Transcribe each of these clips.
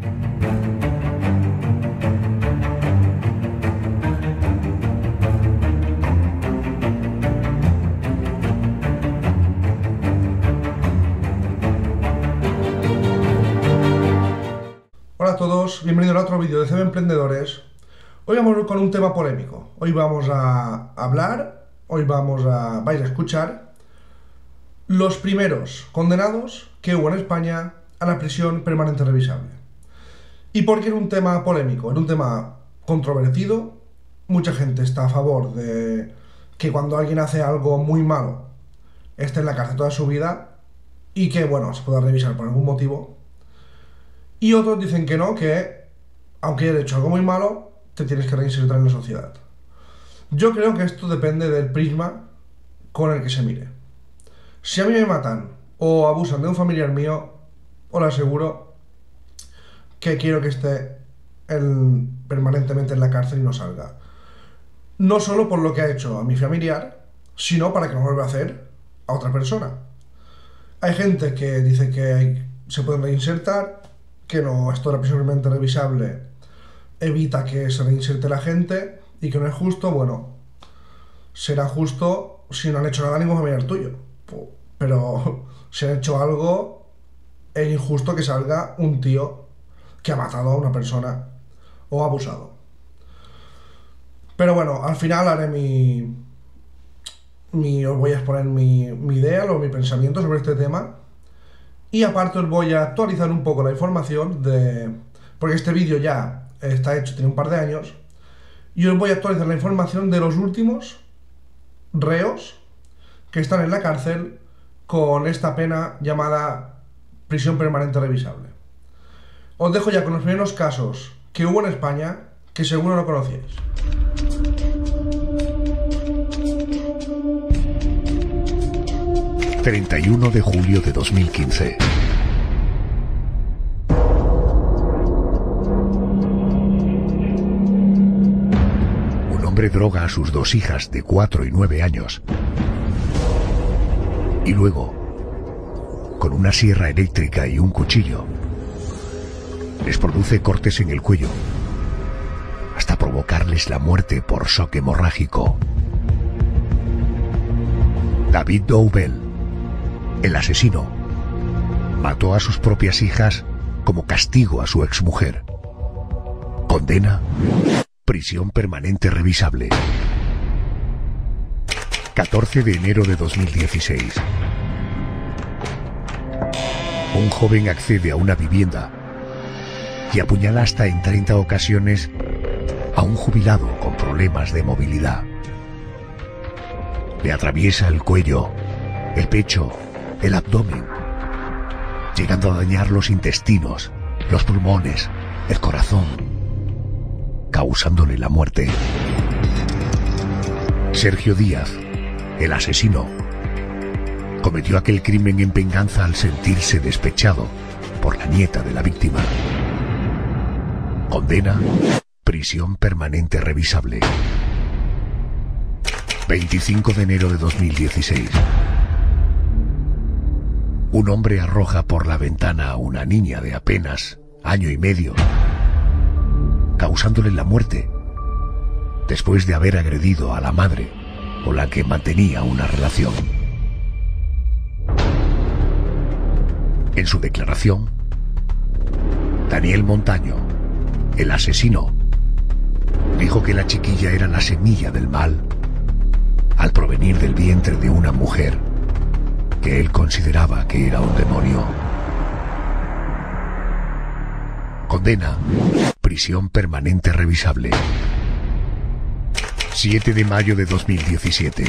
Hola a todos, bienvenidos a otro vídeo de CB Emprendedores. Hoy vamos con un tema polémico. Hoy vamos a hablar, vais a escuchar los primeros condenados que hubo en España a la prisión permanente revisable. ¿Y por qué era un tema polémico? Era un tema controvertido. Mucha gente está a favor de que cuando alguien hace algo muy malo esté en la cárcel toda su vida y que, bueno, se pueda revisar por algún motivo. Y otros dicen que no, que aunque hayas hecho algo muy malo, te tienes que reinsertar en la sociedad. Yo creo que esto depende del prisma con el que se mire. Si a mí me matan o abusan de un familiar mío, os aseguro que quiero que esté permanentemente en la cárcel y no salga. No solo por lo que ha hecho a mi familiar, sino para que no vuelva a hacer a otra persona. Hay gente que dice que se pueden reinsertar, que no, esto de la prisión permanente revisable evita que se reinserte la gente y que no es justo. Bueno, será justo si no han hecho nada a ningún familiar tuyo, pero si han hecho algo, es injusto que salga un tío que ha matado a una persona o ha abusado. Pero bueno, al final haré os voy a exponer mi idea, mi pensamiento sobre este tema. Y aparte os voy a actualizar un poco la información porque este vídeo ya está hecho, tiene un par de años. Y os voy a actualizar la información de los últimos reos que están en la cárcel con esta pena llamada prisión permanente revisable. Os dejo ya con los primeros casos que hubo en España, que seguro no conocíais. ...31 de julio de 2015... un hombre droga a sus dos hijas de 4 y 9 años... y luego, con una sierra eléctrica y un cuchillo, les produce cortes en el cuello hasta provocarles la muerte por shock hemorrágico. David Doubel, el asesino, mató a sus propias hijas como castigo a su exmujer. Condena: prisión permanente revisable. 14 de enero de 2016. Un joven accede a una vivienda y apuñala hasta en 30 ocasiones a un jubilado con problemas de movilidad. Le atraviesa el cuello, el pecho, el abdomen, llegando a dañar los intestinos, los pulmones, el corazón, causándole la muerte. Sergio Díaz, el asesino, cometió aquel crimen en venganza al sentirse despechado por la nieta de la víctima. Condena: prisión permanente revisable. 25 de enero de 2016. Un hombre arroja por la ventana a una niña de apenas año y medio, causándole la muerte, después de haber agredido a la madre con la que mantenía una relación. En su declaración, Daniel Montaño, el asesino, dijo que la chiquilla era la semilla del mal al provenir del vientre de una mujer que él consideraba que era un demonio. Condena: prisión permanente revisable. 7 de mayo de 2017.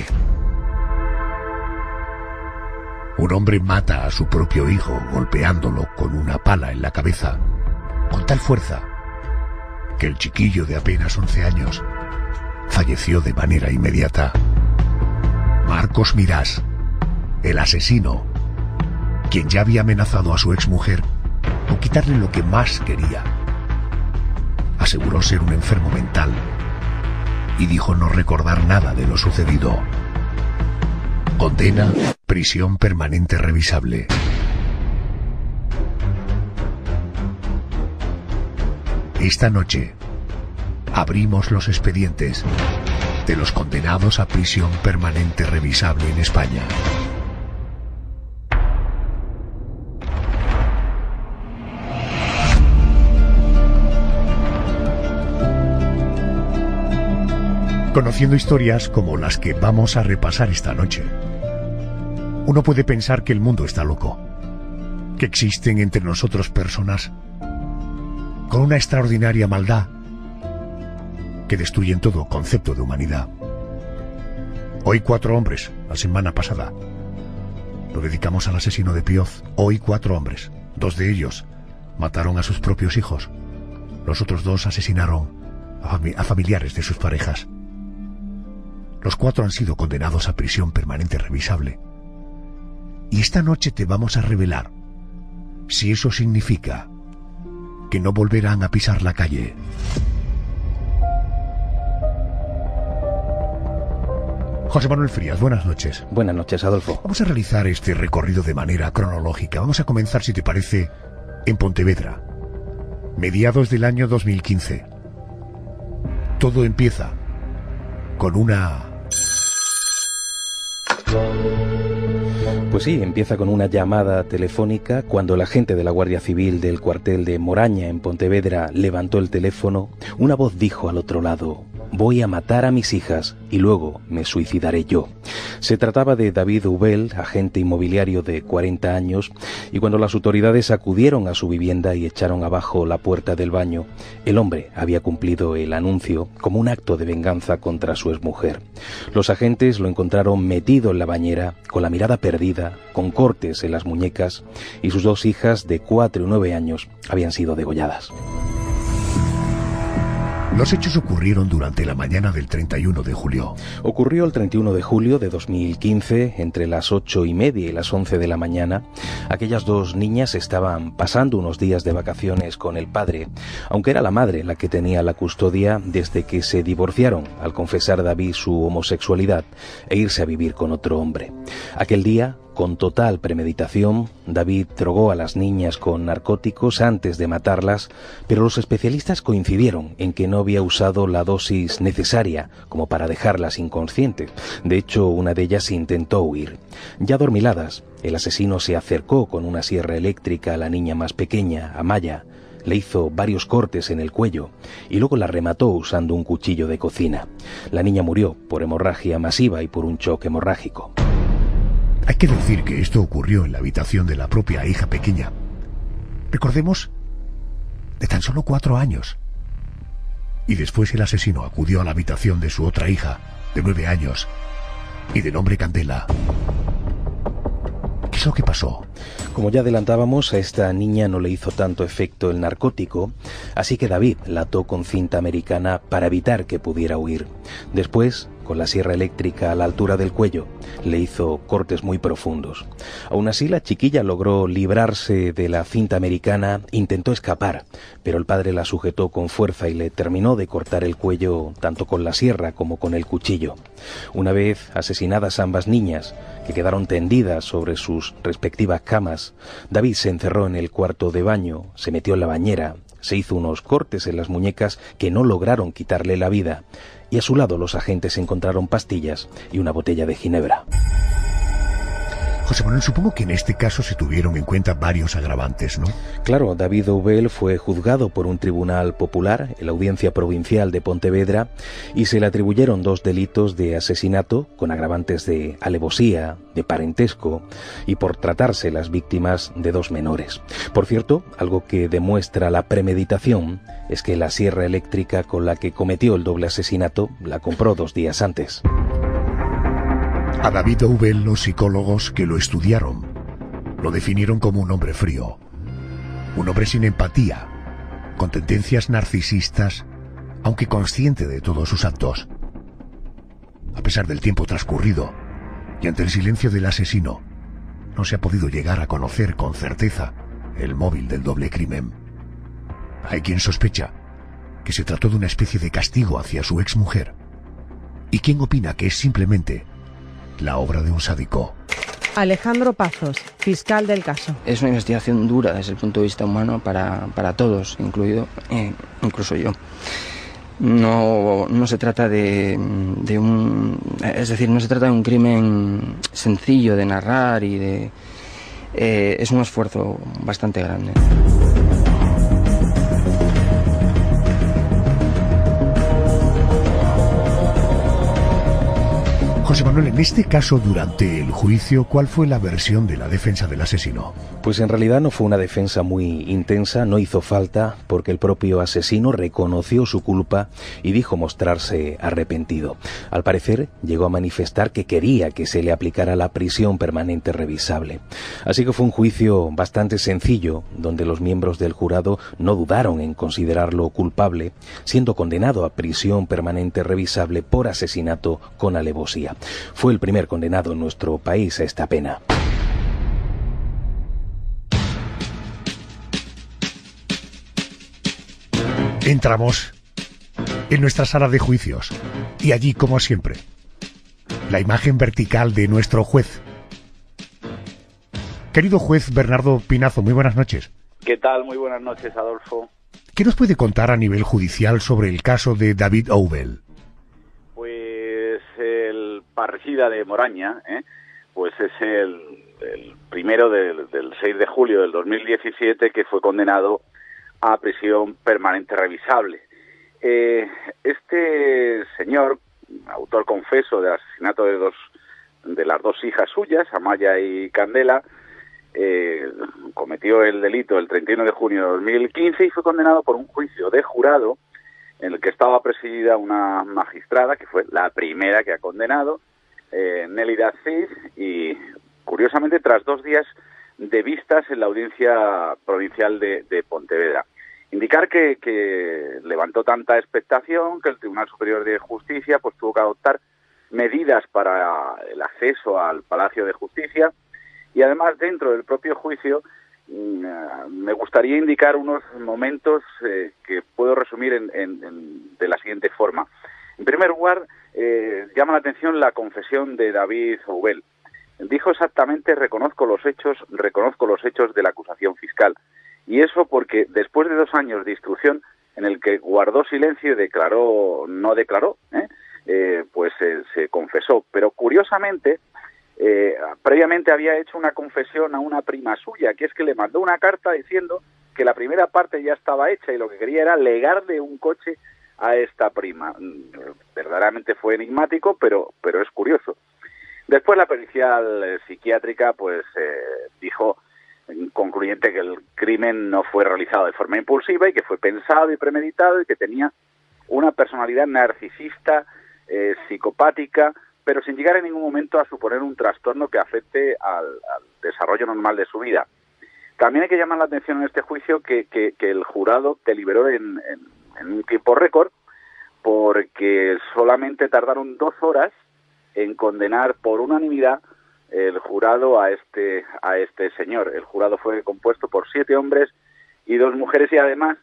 Un hombre mata a su propio hijo golpeándolo con una pala en la cabeza, con tal fuerza que el chiquillo de apenas 11 años falleció de manera inmediata. Marcos Mirás, el asesino, quien ya había amenazado a su exmujer con quitarle lo que más quería, aseguró ser un enfermo mental y dijo no recordar nada de lo sucedido. Condena: prisión permanente revisable. Esta noche abrimos los expedientes de los condenados a prisión permanente revisable en España. Conociendo historias como las que vamos a repasar esta noche, uno puede pensar que el mundo está loco, que existen entre nosotros personas con una extraordinaria maldad que destruyen todo concepto de humanidad. Hoy 4 hombres, la semana pasada, lo dedicamos al asesino de Pioz. Hoy 4 hombres, 2 de ellos mataron a sus propios hijos, los otros 2 asesinaron a familiares de sus parejas. Los 4 han sido condenados a prisión permanente revisable. Y esta noche te vamos a revelar si eso significa que no volverán a pisar la calle. José Manuel Frías, buenas noches. Buenas noches, Adolfo. Vamos a realizar este recorrido de manera cronológica. Vamos a comenzar, si te parece, en Pontevedra, mediados del año 2015. Todo empieza con una... Pues sí, empieza con una llamada telefónica. Cuando el agente de la Guardia Civil del cuartel de Moraña, en Pontevedra, levantó el teléfono, una voz dijo al otro lado: voy a matar a mis hijas y luego me suicidaré yo. Se trataba de David Ubel, agente inmobiliario de 40 años, y cuando las autoridades acudieron a su vivienda y echaron abajo la puerta del baño, el hombre había cumplido el anuncio como un acto de venganza contra su exmujer. Los agentes lo encontraron metido en la bañera, con la mirada perdida, con cortes en las muñecas, y sus 2 hijas de 4 y 9 años habían sido degolladas. Los hechos ocurrieron durante la mañana del 31 de julio. Ocurrió el 31 de julio de 2015, entre las 8:30 y las 11 de la mañana. Aquellas 2 niñas estaban pasando unos días de vacaciones con el padre, aunque era la madre la que tenía la custodia desde que se divorciaron al confesar David su homosexualidad e irse a vivir con otro hombre. Aquel día, con total premeditación, David drogó a las niñas con narcóticos antes de matarlas, pero los especialistas coincidieron en que no había usado la dosis necesaria como para dejarlas inconscientes. De hecho, una de ellas intentó huir. Ya adormiladas, el asesino se acercó con una sierra eléctrica a la niña más pequeña, Amaya, le hizo varios cortes en el cuello y luego la remató usando un cuchillo de cocina. La niña murió por hemorragia masiva y por un choque hemorrágico. Hay que decir que esto ocurrió en la habitación de la propia hija pequeña. Recordemos, de tan solo 4 años. Y después el asesino acudió a la habitación de su otra hija, de 9 años, y de nombre Candela. ¿Qué es lo que pasó? Como ya adelantábamos, a esta niña no le hizo tanto efecto el narcótico, así que David la ató con cinta americana para evitar que pudiera huir. Después, con la sierra eléctrica a la altura del cuello, le hizo cortes muy profundos. Aún así, la chiquilla logró librarse de la cinta americana, intentó escapar, pero el padre la sujetó con fuerza y le terminó de cortar el cuello tanto con la sierra como con el cuchillo. Una vez asesinadas ambas niñas, que quedaron tendidas sobre sus respectivas camas, David se encerró en el cuarto de baño, se metió en la bañera, se hizo unos cortes en las muñecas que no lograron quitarle la vida, y a su lado los agentes encontraron pastillas y una botella de ginebra. José Manuel, supongo que en este caso se tuvieron en cuenta varios agravantes, ¿no? Claro, David Ubel fue juzgado por un tribunal popular en la Audiencia Provincial de Pontevedra y se le atribuyeron 2 delitos de asesinato con agravantes de alevosía, de parentesco y por tratarse las víctimas de 2 menores. Por cierto, algo que demuestra la premeditación es que la sierra eléctrica con la que cometió el doble asesinato la compró 2 días antes. A David Ubel, los psicólogos que lo estudiaron lo definieron como un hombre frío, un hombre sin empatía, con tendencias narcisistas, aunque consciente de todos sus actos. A pesar del tiempo transcurrido y ante el silencio del asesino, no se ha podido llegar a conocer con certeza el móvil del doble crimen. Hay quien sospecha que se trató de una especie de castigo hacia su exmujer, y quien opina que es simplemente la obra de un sádico. Alejandro Pazos, fiscal del caso. Es una investigación dura desde el punto de vista humano para todos, incluso yo. No se trata de un crimen sencillo de narrar es un esfuerzo bastante grande. José Manuel, en este caso, durante el juicio, ¿cuál fue la versión de la defensa del asesino? Pues en realidad no fue una defensa muy intensa, no hizo falta, porque el propio asesino reconoció su culpa y dijo mostrarse arrepentido. Al parecer, llegó a manifestar que quería que se le aplicara la prisión permanente revisable. Así que fue un juicio bastante sencillo, donde los miembros del jurado no dudaron en considerarlo culpable, siendo condenado a prisión permanente revisable por asesinato con alevosía. Fue el primer condenado en nuestro país a esta pena. Entramos en nuestra sala de juicios y allí, como siempre, la imagen vertical de nuestro juez. Querido juez Bernardo Pinazo, muy buenas noches. ¿Qué tal? Muy buenas noches, Adolfo. ¿Qué nos puede contar a nivel judicial sobre el caso de David Oubel? Pues el parricida de Moraña, pues es el primero del 6 de julio del 2017 que fue condenado a prisión permanente revisable. Este señor, autor confeso del asesinato de las dos hijas suyas, Amaya y Candela, cometió el delito el 31 de junio de 2015 y fue condenado por un juicio de jurado en el que estaba presidida una magistrada, que fue la primera que ha condenado, Nélida Cid, y curiosamente tras 2 días de vistas en la audiencia provincial de Pontevedra. Indicar que levantó tanta expectación que el Tribunal Superior de Justicia pues tuvo que adoptar medidas para el acceso al Palacio de Justicia, y además dentro del propio juicio me gustaría indicar unos momentos que puedo resumir de la siguiente forma. En primer lugar, llama la atención la confesión de David Oubel. Dijo exactamente: reconozco los hechos de la acusación fiscal. Y eso porque después de 2 años de instrucción en el que guardó silencio y no declaró, pues se confesó. Pero curiosamente, previamente había hecho una confesión a una prima suya, que es que le mandó una carta diciendo que la primera parte ya estaba hecha y lo que quería era legarle un coche a esta prima. Verdaderamente fue enigmático, pero es curioso. Después la pericial psiquiátrica pues dijo concluyente que el crimen no fue realizado de forma impulsiva y que fue pensado y premeditado y que tenía una personalidad narcisista, psicopática, pero sin llegar en ningún momento a suponer un trastorno que afecte al desarrollo normal de su vida. También hay que llamar la atención en este juicio que el jurado deliberó en un tiempo récord, porque solamente tardaron 2 horas en condenar por unanimidad el jurado a este señor. El jurado fue compuesto por 7 hombres y 2 mujeres, y además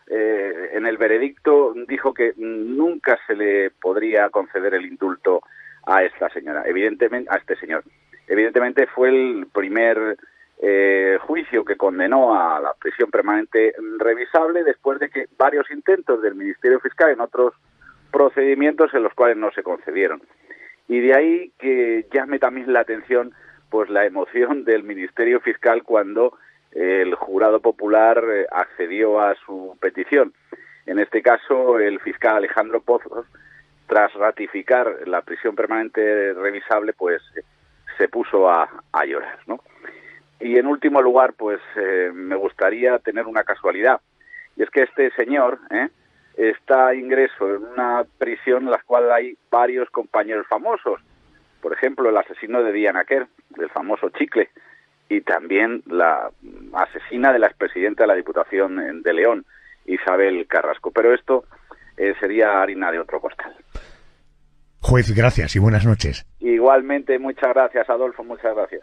en el veredicto dijo que nunca se le podría conceder el indulto a esta señora, a este señor. Evidentemente fue el primer juicio que condenó a la prisión permanente revisable después de que varios intentos del Ministerio Fiscal en otros procedimientos en los cuales no se concedieron. Y de ahí que llame también la atención pues la emoción del Ministerio Fiscal cuando el jurado popular accedió a su petición. En este caso, el fiscal Alejandro Pazos, tras ratificar la prisión permanente revisable, pues se puso a llorar, ¿no? Y en último lugar, pues me gustaría tener una casualidad, y es que este señor está a ingreso en una prisión en la cual hay varios compañeros famosos. Por ejemplo, el asesino de Diana Quer, del famoso Chicle, y también la asesina de la expresidenta de la Diputación de León, Isabel Carrasco. Pero esto sería harina de otro costal. Juez, gracias y buenas noches. Igualmente, muchas gracias, Adolfo, muchas gracias.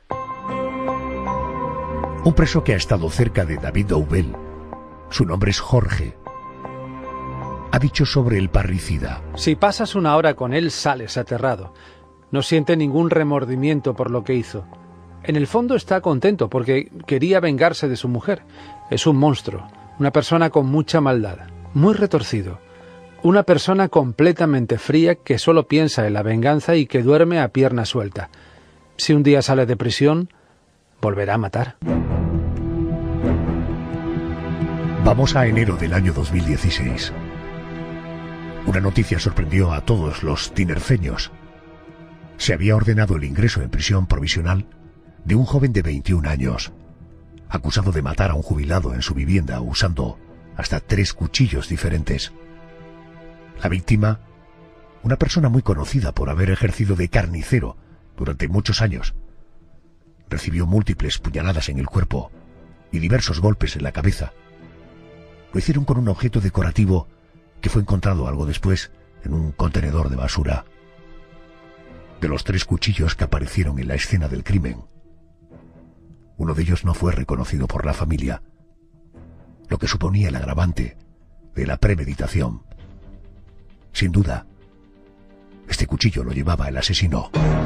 Un preso que ha estado cerca de David Oubel, su nombre es Jorge, ha dicho sobre el parricida: si pasas 1 hora con él, sales aterrado. No siente ningún remordimiento por lo que hizo. En el fondo está contento porque quería vengarse de su mujer. Es un monstruo, una persona con mucha maldad, muy retorcido. Una persona completamente fría que solo piensa en la venganza y que duerme a pierna suelta. Si un día sale de prisión, volverá a matar. Vamos a enero del año 2016. Una noticia sorprendió a todos los tinerfeños. Se había ordenado el ingreso en prisión provisional de un joven de 21 años, acusado de matar a un jubilado en su vivienda usando hasta 3 cuchillos diferentes. La víctima, una persona muy conocida por haber ejercido de carnicero durante muchos años, recibió múltiples puñaladas en el cuerpo y diversos golpes en la cabeza. Lo hicieron con un objeto decorativo que fue encontrado algo después en un contenedor de basura. De los 3 cuchillos que aparecieron en la escena del crimen, uno de ellos no fue reconocido por la familia, lo que suponía el agravante de la premeditación. Sin duda, este cuchillo lo llevaba el asesino.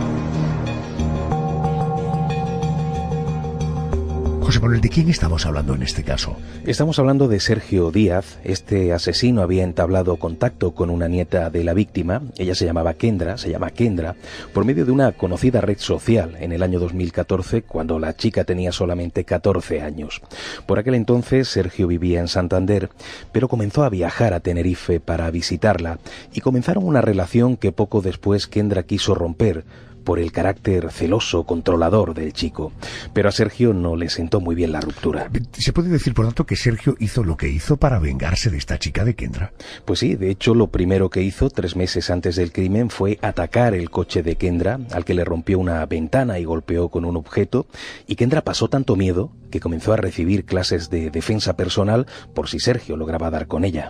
José Manuel, ¿de quién estamos hablando en este caso? Estamos hablando de Sergio Díaz. Este asesino había entablado contacto con una nieta de la víctima. Ella se llama Kendra, por medio de una conocida red social en el año 2014, cuando la chica tenía solamente 14 años. Por aquel entonces, Sergio vivía en Santander, pero comenzó a viajar a Tenerife para visitarla y comenzaron una relación que poco después Kendra quiso romper por el carácter celoso, controlador del chico. Pero a Sergio no le sentó muy bien la ruptura. ¿Se puede decir, por tanto, que Sergio hizo lo que hizo para vengarse de esta chica de Kendra? Pues sí, de hecho, lo primero que hizo 3 meses antes del crimen fue atacar el coche de Kendra, al que le rompió una ventana y golpeó con un objeto, y Kendra pasó tanto miedo que comenzó a recibir clases de defensa personal por si Sergio lograba dar con ella.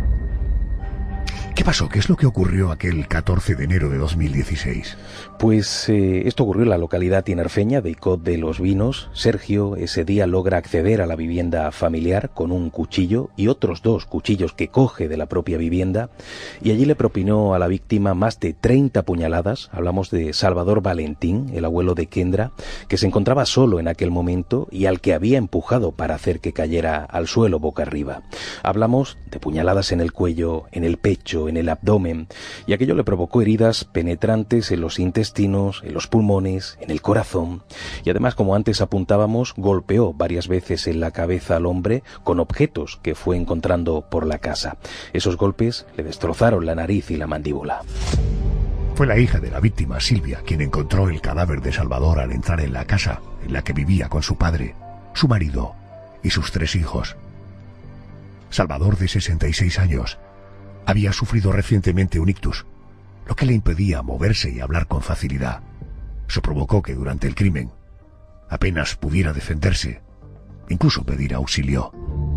¿Qué pasó? ¿Qué es lo que ocurrió aquel 14 de enero de 2016? Pues esto ocurrió en la localidad tinerfeña de Icod de los Vinos. Sergio ese día logra acceder a la vivienda familiar con un cuchillo y otros 2 cuchillos que coge de la propia vivienda, y allí le propinó a la víctima más de 30 puñaladas. Hablamos de Salvador Valentín, el abuelo de Kendra, que se encontraba solo en aquel momento y al que había empujado para hacer que cayera al suelo boca arriba. Hablamos de puñaladas en el cuello, en el pecho, en el abdomen, y aquello le provocó heridas penetrantes en los intestinos, en los pulmones, en el corazón, y además, como antes apuntábamos, golpeó varias veces en la cabeza al hombre con objetos que fue encontrando por la casa. Esos golpes le destrozaron la nariz y la mandíbula. Fue la hija de la víctima, Silvia, quien encontró el cadáver de Salvador al entrar en la casa en la que vivía con su padre, su marido y sus 3 hijos. Salvador, de 66 años, había sufrido recientemente un ictus, lo que le impedía moverse y hablar con facilidad. Eso provocó que durante el crimen apenas pudiera defenderse, incluso pedir auxilio.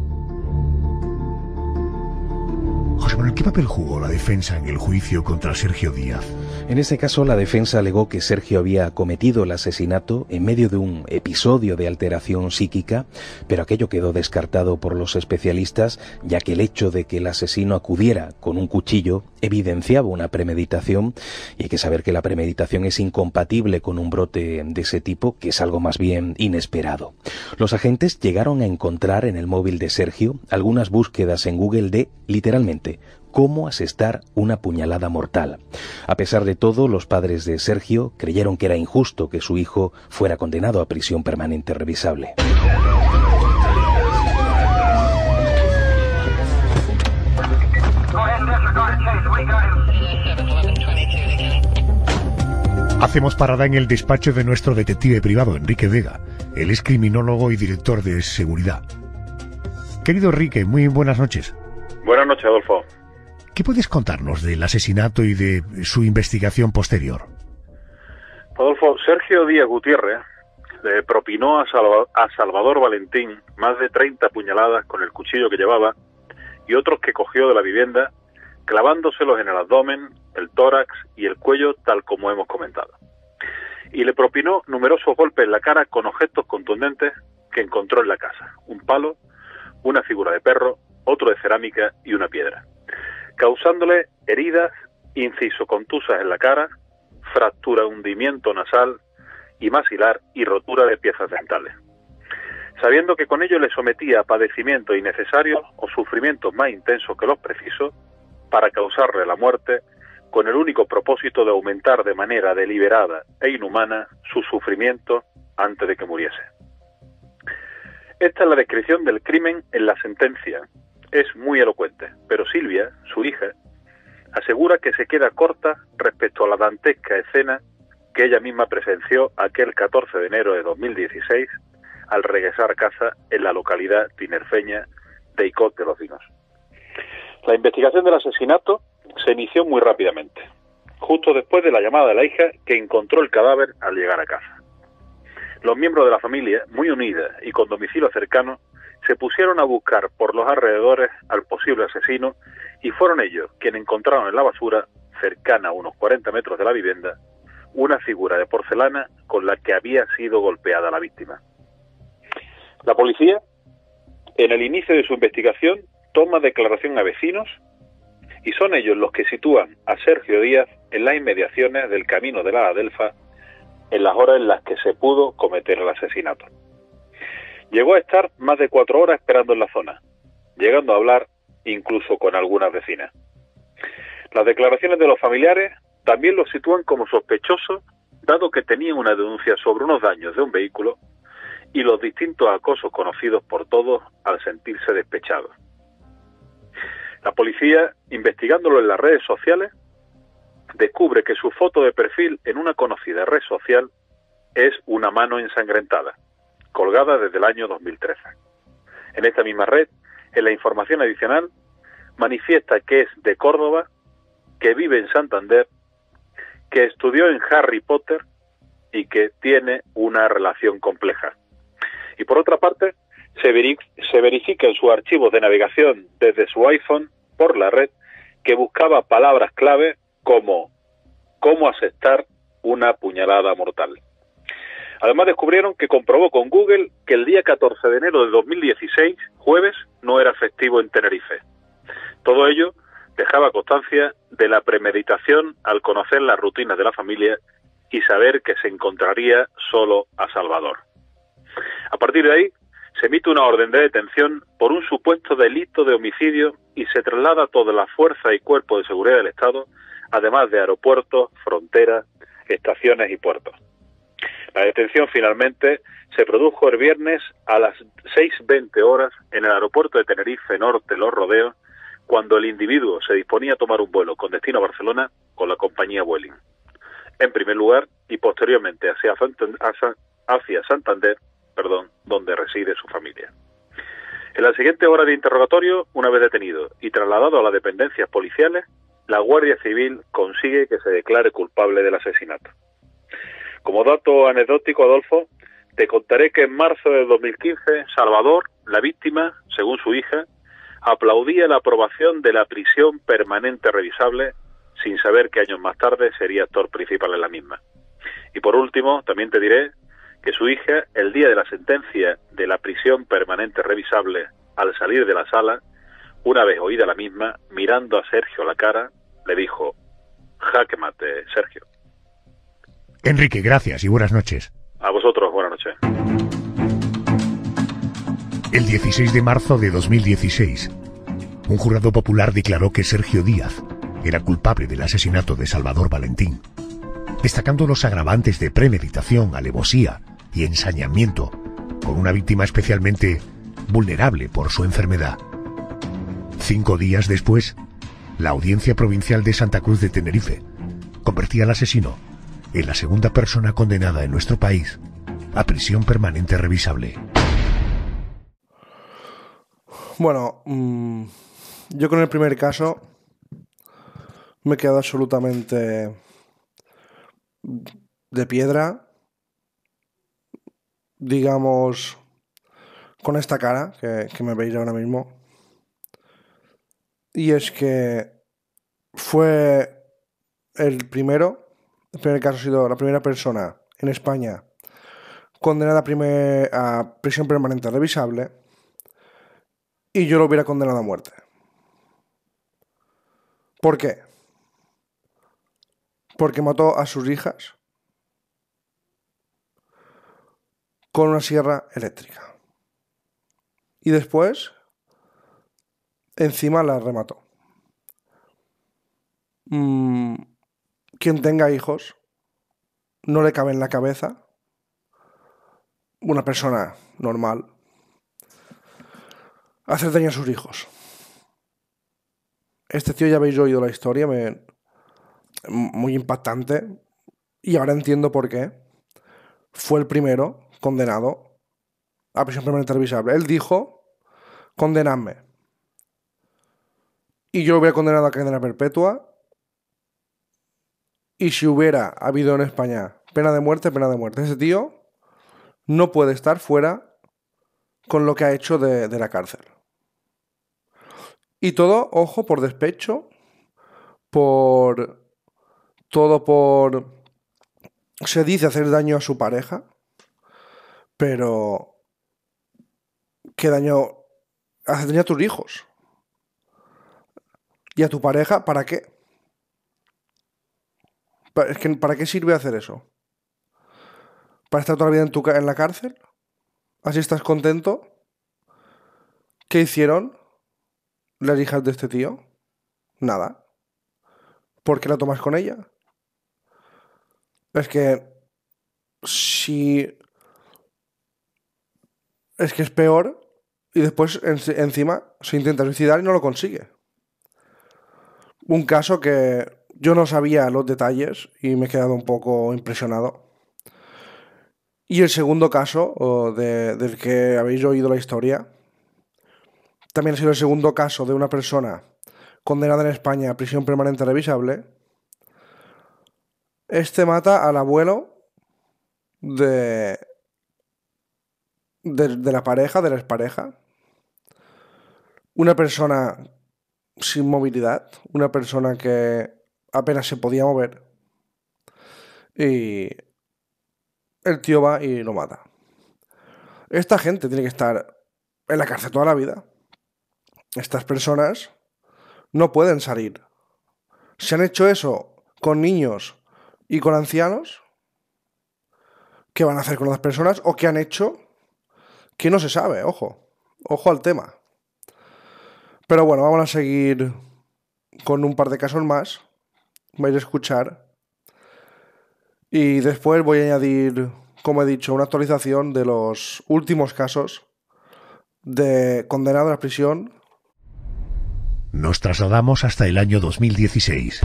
José Manuel, ¿qué papel jugó la defensa en el juicio contra Sergio Díaz? En este caso, la defensa alegó que Sergio había cometido el asesinato en medio de un episodio de alteración psíquica, pero aquello quedó descartado por los especialistas, ya que el hecho de que el asesino acudiera con un cuchillo evidenciaba una premeditación, y hay que saber que la premeditación es incompatible con un brote de ese tipo, que es algo más bien inesperado. Los agentes llegaron a encontrar en el móvil de Sergio algunas búsquedas en Google de, literalmente, cómo asestar una puñalada mortal. A pesar de todo, los padres de Sergio creyeron que era injusto que su hijo fuera condenado a prisión permanente revisable. Hacemos parada en el despacho de nuestro detective privado, Enrique Vega. Él es criminólogo y director de seguridad. Querido Enrique, muy buenas noches. Buenas noches, Adolfo. ¿Qué puedes contarnos del asesinato y de su investigación posterior? Adolfo, Sergio Díaz Gutiérrez le propinó a Salvador Valentín más de 30 puñaladas con el cuchillo que llevaba y otros que cogió de la vivienda, clavándoselos en el abdomen, el tórax y el cuello, tal como hemos comentado. Y le propinó numerosos golpes en la cara con objetos contundentes que encontró en la casa: un palo, una figura de perro, otro de cerámica y una piedra, causándole heridas incisocontusas en la cara, fractura, hundimiento nasal y maxilar y rotura de piezas dentales, sabiendo que con ello le sometía a padecimientos innecesarios o sufrimientos más intensos que los precisos para causarle la muerte, con el único propósito de aumentar de manera deliberada e inhumana su sufrimiento antes de que muriese. Esta es la descripción del crimen en la sentencia. Es muy elocuente, pero Silvia, su hija, asegura que se queda corta respecto a la dantesca escena que ella misma presenció aquel 14 de enero de 2016 al regresar a casa en la localidad tinerfeña de Icod de los Vinos. La investigación del asesinato se inició muy rápidamente, justo después de la llamada de la hija, que encontró el cadáver al llegar a casa. Los miembros de la familia, muy unida y con domicilio cercano, se pusieron a buscar por los alrededores al posible asesino y fueron ellos quienes encontraron en la basura, cercana a unos 40 metros de la vivienda, una figura de porcelana con la que había sido golpeada la víctima. La policía, en el inicio de su investigación, toma declaración a vecinos y son ellos los que sitúan a Sergio Díaz en las inmediaciones del camino de la Adelfa en las horas en las que se pudo cometer el asesinato. Llegó a estar más de 4 horas esperando en la zona, llegando a hablar incluso con algunas vecinas. Las declaraciones de los familiares también lo sitúan como sospechoso, dado que tenían una denuncia sobre unos daños de un vehículo y los distintos acosos conocidos por todos al sentirse despechados. La policía, investigándolo en las redes sociales, descubre que su foto de perfil en una conocida red social es una mano ensangrentada, colgada desde el año 2013. En esta misma red, en la información adicional, manifiesta que es de Córdoba, que vive en Santander, que estudió en Harry Potter y que tiene una relación compleja. Y por otra parte, se verifica en sus archivos de navegación desde su iPhone por la red que buscaba palabras clave como cómo aceptar una puñalada mortal. Además descubrieron que comprobó con Google que el día 14 de enero de 2016, jueves, no era festivo en Tenerife. Todo ello dejaba constancia de la premeditación al conocer las rutinas de la familia y saber que se encontraría solo a Salvador. A partir de ahí, se emite una orden de detención por un supuesto delito de homicidio y se traslada toda la fuerza y cuerpo de seguridad del Estado, además de aeropuertos, fronteras, estaciones y puertos. La detención finalmente se produjo el viernes a las 6:20 horas en el aeropuerto de Tenerife Norte, Los Rodeos, cuando el individuo se disponía a tomar un vuelo con destino a Barcelona con la compañía Vueling. En primer lugar y posteriormente hacia Santander, donde reside su familia. En la siguiente hora de interrogatorio, una vez detenido y trasladado a las dependencias policiales, la Guardia Civil consigue que se declare culpable del asesinato. Como dato anecdótico, Adolfo, te contaré que en marzo de 2015, Salvador, la víctima, según su hija, aplaudía la aprobación de la prisión permanente revisable, sin saber que años más tarde sería actor principal en la misma. Y por último, también te diré que su hija, el día de la sentencia de la prisión permanente revisable, al salir de la sala, una vez oída la misma, mirando a Sergio a la cara, le dijo: jaque mate, Sergio. Enrique, gracias y buenas noches. A vosotros, buenas noches. El 16 de marzo de 2016, un jurado popular declaró que Sergio Díaz era culpable del asesinato de Salvador Valentín, destacando los agravantes de premeditación, alevosía y ensañamiento con una víctima especialmente vulnerable por su enfermedad. 5 días después, la Audiencia Provincial de Santa Cruz de Tenerife convertía al asesino en la segunda persona condenada en nuestro país a prisión permanente revisable. Bueno, yo con el primer caso me he quedado absolutamente de piedra, digamos, con esta cara que me veis ahora mismo. Y es que fue el primer caso, ha sido la primera persona en España condenada a prisión permanente revisable, y yo lo hubiera condenado a muerte. ¿Por qué? Porque mató a sus hijas, con una sierra eléctrica. Y después, encima la remató. Quien tenga hijos, no le cabe en la cabeza, una persona normal, hacer daño a sus hijos. Este tío, ya habéis oído la historia, muy impactante, y ahora entiendo por qué. Fue el primero condenado a prisión permanente revisable. Él dijo, condenadme. Y yo lo hubiera condenado a cadena perpetua. Y si hubiera habido en España pena de muerte, pena de muerte. Ese tío no puede estar fuera con lo que ha hecho de la cárcel. Y todo, ojo, por despecho, por... Se dice hacer daño a su pareja, pero... ¿Qué daño? Hacer daño a tus hijos. ¿Y a tu pareja? ¿Para qué? ¿Para qué sirve hacer eso? ¿Para estar toda la vida en la cárcel? ¿Así estás contento? ¿Qué hicieron las hijas de este tío? Nada. ¿Por qué la tomas con ella? Es que... Es que es peor, y después encima se intenta suicidar y no lo consigue. Un caso que yo no sabía los detalles y me he quedado un poco impresionado. Y el segundo caso, del que habéis oído la historia, también ha sido el segundo caso de una persona condenada en España a prisión permanente revisable. Este mata al abuelo de la pareja, de la expareja. Una persona sin movilidad, una persona que apenas se podía mover. Y el tío va y lo mata. Esta gente tiene que estar en la cárcel toda la vida. Estas personas no pueden salir. Si han hecho eso con niños y con ancianos, ¿qué van a hacer con las personas? ¿O qué han hecho? Que no se sabe, ojo al tema. Pero bueno, vamos a seguir con un par de casos más. Vais a escuchar. Y después voy a añadir, como he dicho, una actualización de los últimos casos de condenados a prisión. Nos trasladamos hasta el año 2016.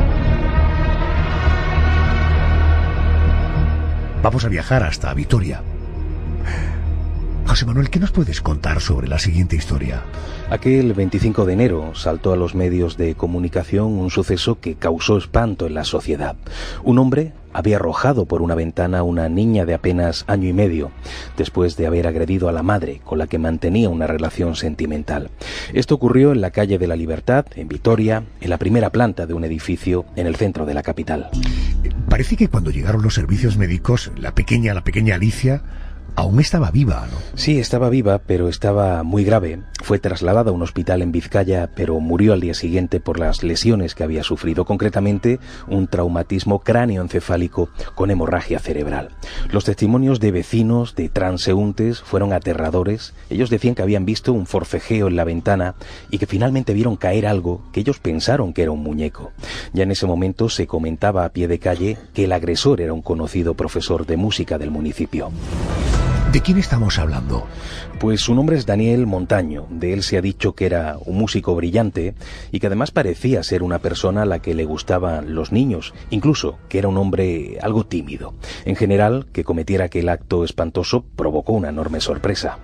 Vamos a viajar hasta Vitoria. José Manuel, ¿qué nos puedes contar sobre la siguiente historia? Aquel 25 de enero saltó a los medios de comunicación un suceso que causó espanto en la sociedad. Un hombre había arrojado por una ventana a una niña de apenas año y medio, después de haber agredido a la madre, con la que mantenía una relación sentimental. Esto ocurrió en la calle de la Libertad, en Vitoria, en la primera planta de un edificio en el centro de la capital. Parece que cuando llegaron los servicios médicos, la pequeña Alicia aún estaba viva, ¿no? Sí, estaba viva, pero estaba muy grave. Fue trasladada a un hospital en Vizcaya, pero murió al día siguiente por las lesiones que había sufrido, concretamente un traumatismo cráneoencefálico con hemorragia cerebral. Los testimonios de vecinos, de transeúntes, fueron aterradores. Ellos decían que habían visto un forcejeo en la ventana y que finalmente vieron caer algo que ellos pensaron que era un muñeco. Ya en ese momento se comentaba a pie de calle que el agresor era un conocido profesor de música del municipio. ¿De quién estamos hablando? Pues su nombre es Daniel Montaño. De él se ha dicho que era un músico brillante y que además parecía ser una persona a la que le gustaban los niños, incluso que era un hombre algo tímido. En general, que cometiera aquel acto espantoso provocó una enorme sorpresa.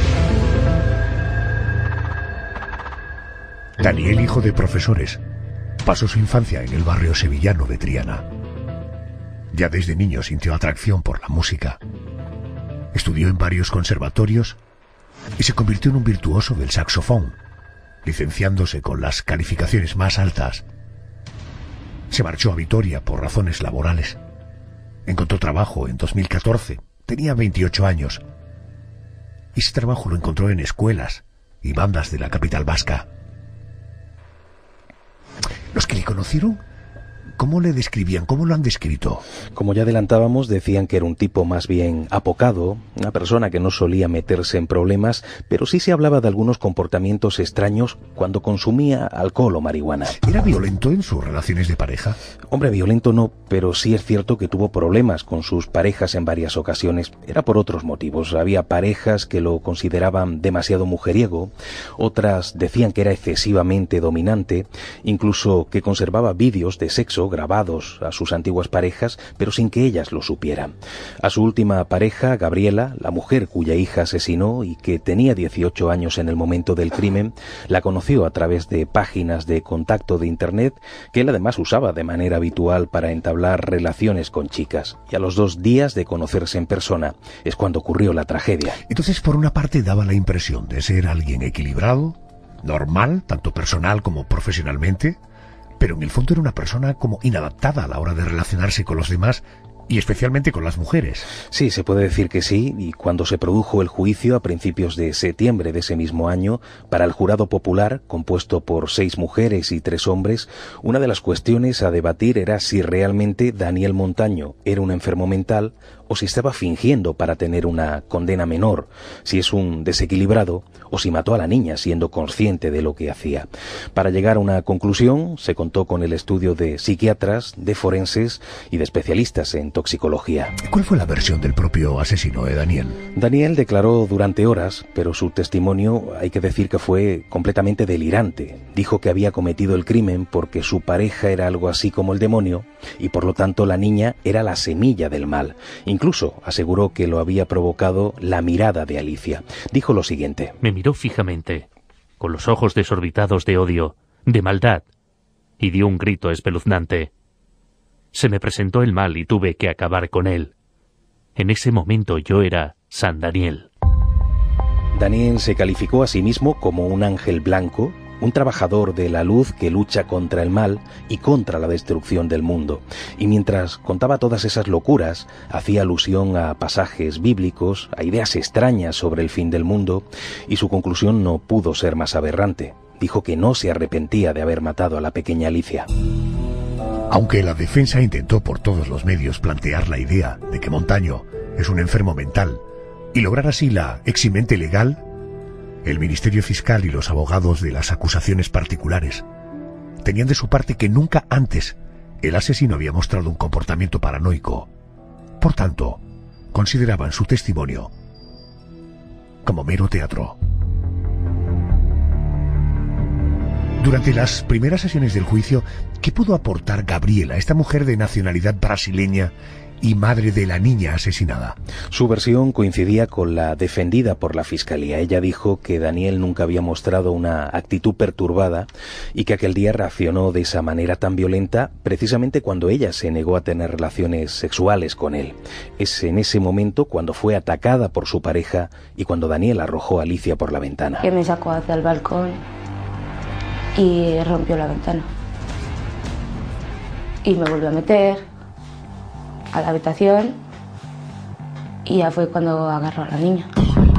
Daniel, hijo de profesores, pasó su infancia en el barrio sevillano de Triana. Ya desde niño sintió atracción por la música. Estudió en varios conservatorios y se convirtió en un virtuoso del saxofón, licenciándose con las calificaciones más altas. Se marchó a Vitoria por razones laborales. Encontró trabajo en 2014, tenía 28 años. Ese trabajo lo encontró en escuelas y bandas de la capital vasca. Los que le conocieron ¿Cómo le describían? ¿Cómo lo han descrito? Como ya adelantábamos, decían que era un tipo más bien apocado, una persona que no solía meterse en problemas, pero sí se hablaba de algunos comportamientos extraños cuando consumía alcohol o marihuana. ¿Era violento en sus relaciones de pareja? Hombre, violento no, pero sí es cierto que tuvo problemas con sus parejas en varias ocasiones. Era por otros motivos. Había parejas que lo consideraban demasiado mujeriego, otras decían que era excesivamente dominante, incluso que conservaba vídeos de sexo grabados a sus antiguas parejas, pero sin que ellas lo supieran. A su última pareja, Gabriela, la mujer cuya hija asesinó y que tenía 18 años en el momento del crimen, la conoció a través de páginas de contacto de internet que él además usaba de manera habitual para entablar relaciones con chicas. Y a los 2 días de conocerse en persona es cuando ocurrió la tragedia. Entonces, por una parte, daba la impresión de ser alguien equilibrado, normal, tanto personal como profesionalmente, pero en el fondo era una persona como inadaptada a la hora de relacionarse con los demás y especialmente con las mujeres. Sí, se puede decir que sí, y cuando se produjo el juicio a principios de septiembre de ese mismo año, para el jurado popular, compuesto por 6 mujeres y 3 hombres, una de las cuestiones a debatir era si realmente Daniel Montaño era un enfermo mental o si estaba fingiendo para tener una condena menor, si es un desequilibrado o si mató a la niña siendo consciente de lo que hacía. Para llegar a una conclusión, se contó con el estudio de psiquiatras, de forenses y de especialistas en toxicología. ¿Cuál fue la versión del propio asesino de Daniel? Daniel declaró durante horas, pero su testimonio hay que decir que fue completamente delirante. Dijo que había cometido el crimen porque su pareja era algo así como el demonio y por lo tanto la niña era la semilla del mal. Incluso aseguró que lo había provocado la mirada de Alicia. Dijo lo siguiente: me miró fijamente, con los ojos desorbitados de odio, de maldad, y dio un grito espeluznante. Se me presentó el mal y tuve que acabar con él. En ese momento yo era San Daniel. Daniel se calificó a sí mismo como un ángel blanco, un trabajador de la luz que lucha contra el mal y contra la destrucción del mundo. Y mientras contaba todas esas locuras, hacía alusión a pasajes bíblicos, a ideas extrañas sobre el fin del mundo, y su conclusión no pudo ser más aberrante. Dijo que no se arrepentía de haber matado a la pequeña Alicia. Aunque la defensa intentó por todos los medios plantear la idea de que Montaño es un enfermo mental y lograr así la eximente legal, el Ministerio Fiscal y los abogados de las acusaciones particulares tenían de su parte que nunca antes el asesino había mostrado un comportamiento paranoico. Por tanto, consideraban su testimonio como mero teatro. Durante las primeras sesiones del juicio, ¿qué pudo aportar Gabriela, esta mujer de nacionalidad brasileña y madre de la niña asesinada? Su versión coincidía con la defendida por la Fiscalía. Ella dijo que Daniel nunca había mostrado una actitud perturbada y que aquel día reaccionó de esa manera tan violenta precisamente cuando ella se negó a tener relaciones sexuales con él. Es en ese momento cuando fue atacada por su pareja y cuando Daniel arrojó a Alicia por la ventana. Que me sacó hacia el balcón y rompió la ventana. Y me volvió a meter a la habitación y ya fue cuando agarró a la niña.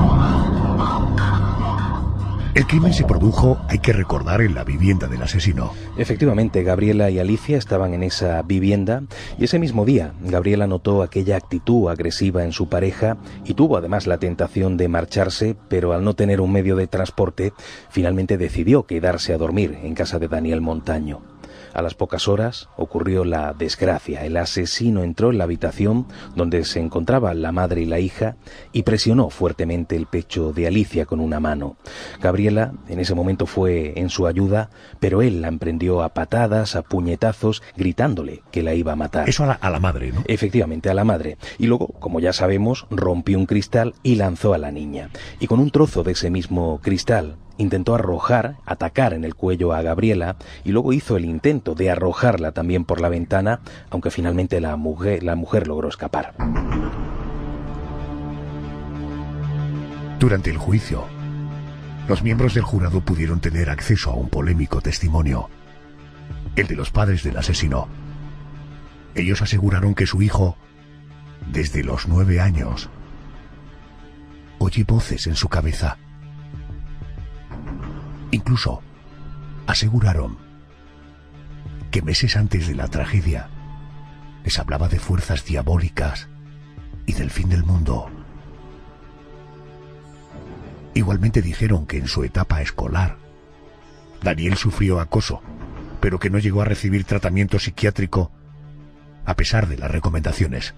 El crimen se produjo, hay que recordar, en la vivienda del asesino. Efectivamente, Gabriela y Alicia estaban en esa vivienda y ese mismo día Gabriela notó aquella actitud agresiva en su pareja y tuvo además la tentación de marcharse, pero al no tener un medio de transporte, finalmente decidió quedarse a dormir en casa de Daniel Montaño. A las pocas horas ocurrió la desgracia. El asesino entró en la habitación donde se encontraban la madre y la hija y presionó fuertemente el pecho de Alicia con una mano. Gabriela en ese momento fue en su ayuda, pero él la emprendió a patadas, a puñetazos, gritándole que la iba a matar. Eso a la madre, ¿no? Efectivamente, a la madre. Y luego, como ya sabemos, rompió un cristal y lanzó a la niña. Y con un trozo de ese mismo cristal intentó atacar en el cuello a Gabriela y luego hizo el intento de arrojarla también por la ventana, aunque finalmente la mujer logró escapar. Durante el juicio, los miembros del jurado pudieron tener acceso a un polémico testimonio, el de los padres del asesino. Ellos aseguraron que su hijo, desde los 9 años, oye voces en su cabeza. Incluso aseguraron que meses antes de la tragedia les hablaba de fuerzas diabólicas y del fin del mundo. Igualmente dijeron que en su etapa escolar Daniel sufrió acoso, pero que no llegó a recibir tratamiento psiquiátrico a pesar de las recomendaciones.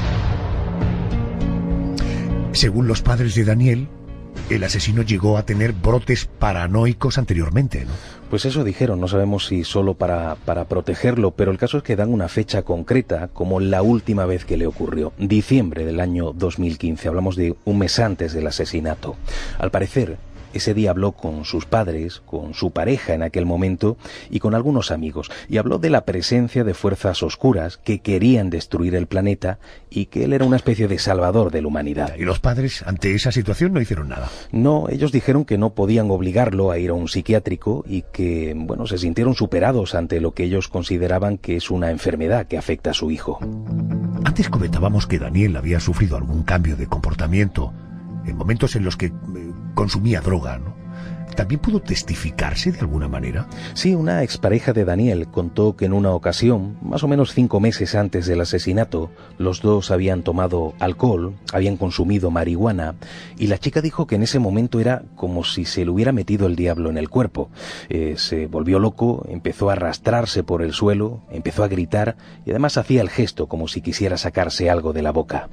Según los padres de Daniel, el asesino llegó a tener brotes paranoicos anteriormente, ¿no? Pues eso dijeron, no sabemos si solo para protegerlo, pero el caso es que dan una fecha concreta como la última vez que le ocurrió, diciembre del año 2015, hablamos de un mes antes del asesinato. Al parecer, ese día habló con sus padres, con su pareja en aquel momento y con algunos amigos, y habló de la presencia de fuerzas oscuras que querían destruir el planeta y que él era una especie de salvador de la humanidad. ¿Y los padres ante esa situación no hicieron nada? No, ellos dijeron que no podían obligarlo a ir a un psiquiátrico y que, bueno, se sintieron superados ante lo que ellos consideraban que es una enfermedad que afecta a su hijo. Antes comentábamos que Daniel había sufrido algún cambio de comportamiento en momentos en los que consumía droga, ¿no? ¿También pudo testificarse de alguna manera? Sí, una expareja de Daniel contó que en una ocasión, más o menos 5 meses antes del asesinato, los dos habían tomado alcohol, habían consumido marihuana, y la chica dijo que en ese momento era como si se le hubiera metido el diablo en el cuerpo. Se volvió loco, empezó a arrastrarse por el suelo, empezó a gritar, y además hacía el gesto como si quisiera sacarse algo de la boca.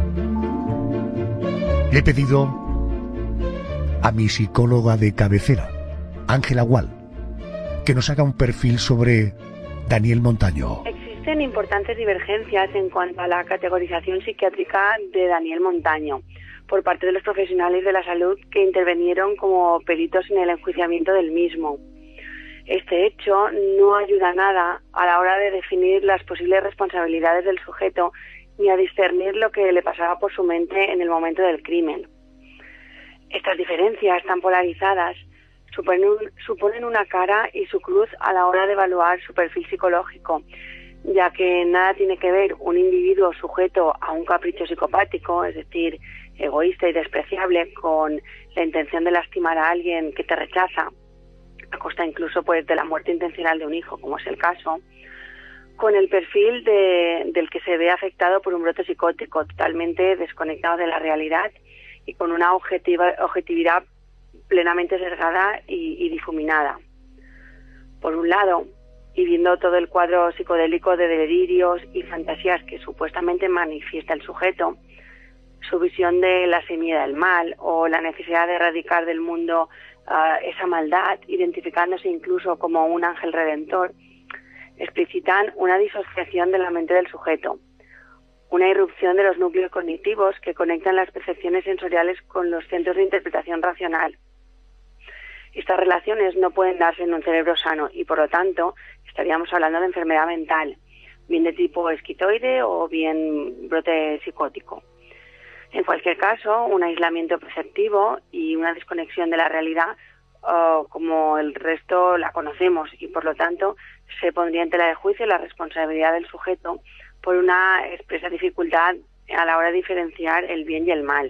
Le he pedido a mi psicóloga de cabecera, Ángela Gual, que nos haga un perfil sobre Daniel Montaño. Existen importantes divergencias en cuanto a la categorización psiquiátrica de Daniel Montaño por parte de los profesionales de la salud que intervinieron como peritos en el enjuiciamiento del mismo. Este hecho no ayuda nada a la hora de definir las posibles responsabilidades del sujeto ni a discernir lo que le pasaba por su mente en el momento del crimen. Estas diferencias tan polarizadas suponen una cara y su cruz a la hora de evaluar su perfil psicológico, ya que nada tiene que ver un individuo sujeto a un capricho psicopático, es decir, egoísta y despreciable, con la intención de lastimar a alguien que te rechaza, a costa incluso pues de la muerte intencional de un hijo, como es el caso, con el perfil del que se ve afectado por un brote psicótico totalmente desconectado de la realidad y con una objetividad plenamente sesgada y difuminada. Por un lado, y viendo todo el cuadro psicodélico de delirios y fantasías que supuestamente manifiesta el sujeto, su visión de la semilla del mal o la necesidad de erradicar del mundo esa maldad, identificándose incluso como un ángel redentor, explicitan una disociación de la mente del sujeto, una irrupción de los núcleos cognitivos que conectan las percepciones sensoriales con los centros de interpretación racional. Estas relaciones no pueden darse en un cerebro sano y, por lo tanto, estaríamos hablando de enfermedad mental, bien de tipo esquizoide o bien brote psicótico. En cualquier caso, un aislamiento perceptivo y una desconexión de la realidad como el resto la conocemos y, por lo tanto, se pondría en tela de juicio la responsabilidad del sujeto por una expresa dificultad a la hora de diferenciar el bien y el mal.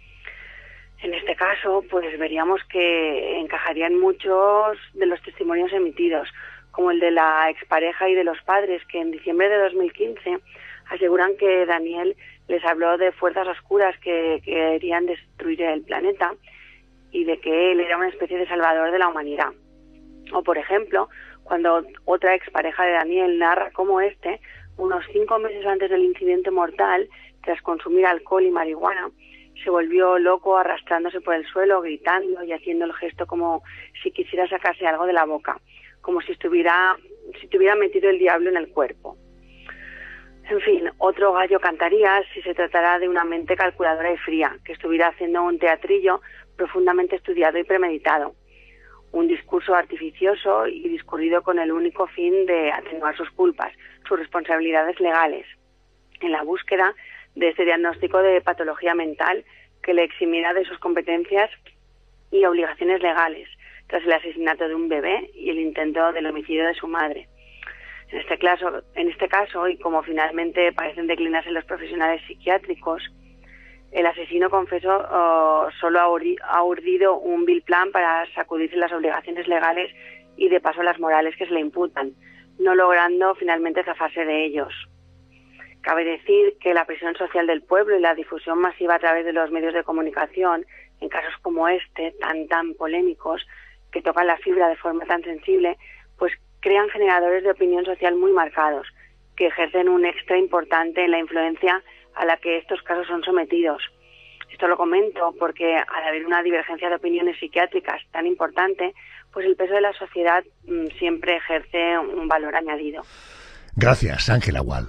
En este caso, pues veríamos que encajarían muchos de los testimonios emitidos, como el de la expareja y de los padres, que en diciembre de 2015 aseguran que Daniel les habló de fuerzas oscuras que querían destruir el planeta y de que él era una especie de salvador de la humanidad. O, por ejemplo, cuando otra expareja de Daniel narra cómo unos 5 meses antes del incidente mortal, tras consumir alcohol y marihuana, se volvió loco arrastrándose por el suelo, gritando y haciendo el gesto como si quisiera sacarse algo de la boca, como si tuviera metido el diablo en el cuerpo. En fin, otro gallo cantaría si se tratara de una mente calculadora y fría, que estuviera haciendo un teatrillo profundamente estudiado y premeditado, un discurso artificioso y discurrido con el único fin de atenuar sus culpas, sus responsabilidades legales, en la búsqueda de este diagnóstico de patología mental que le eximiera de sus competencias y obligaciones legales, tras el asesinato de un bebé y el intento del homicidio de su madre. En este caso, y como finalmente parecen declinarse los profesionales psiquiátricos, el asesino, confeso, solo ha urdido un vil plan para sacudirse las obligaciones legales y de paso las morales que se le imputan, no logrando finalmente zafarse de ellos. Cabe decir que la presión social del pueblo y la difusión masiva a través de los medios de comunicación, en casos como este, tan polémicos, que tocan la fibra de forma tan sensible, pues crean generadores de opinión social muy marcados, que ejercen un extra importante en la influencia a la que estos casos son sometidos. Esto lo comento porque al haber una divergencia de opiniones psiquiátricas tan importante, pues el peso de la sociedad siempre ejerce un valor añadido. Gracias, Ángela Gual.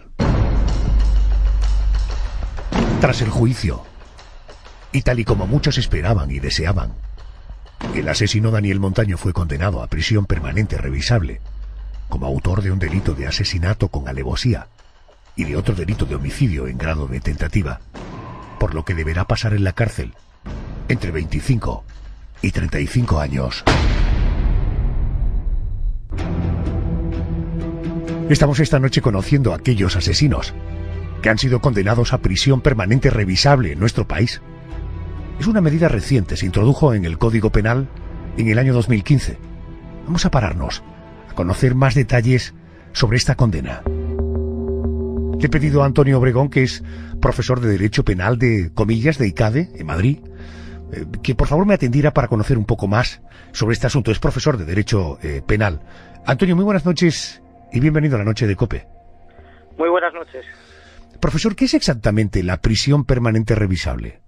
Tras el juicio, y tal y como muchos esperaban y deseaban, el asesino Daniel Montaño fue condenado a prisión permanente revisable como autor de un delito de asesinato con alevosía y de otro delito de homicidio en grado de tentativa, por lo que deberá pasar en la cárcel entre 25 y 35 años. Estamos esta noche conociendo a aquellos asesinos que han sido condenados a prisión permanente revisable en nuestro país. Es una medida reciente, se introdujo en el Código Penal en el año 2015. Vamos a pararnos a conocer más detalles sobre esta condena. Le he pedido a Antonio Obregón, que es profesor de Derecho Penal de Comillas de ICADE, en Madrid, que por favor me atendiera para conocer un poco más sobre este asunto. Es profesor de Derecho Penal. Antonio, muy buenas noches y bienvenido a la noche de COPE. Muy buenas noches. Profesor, ¿qué es exactamente la prisión permanente revisable?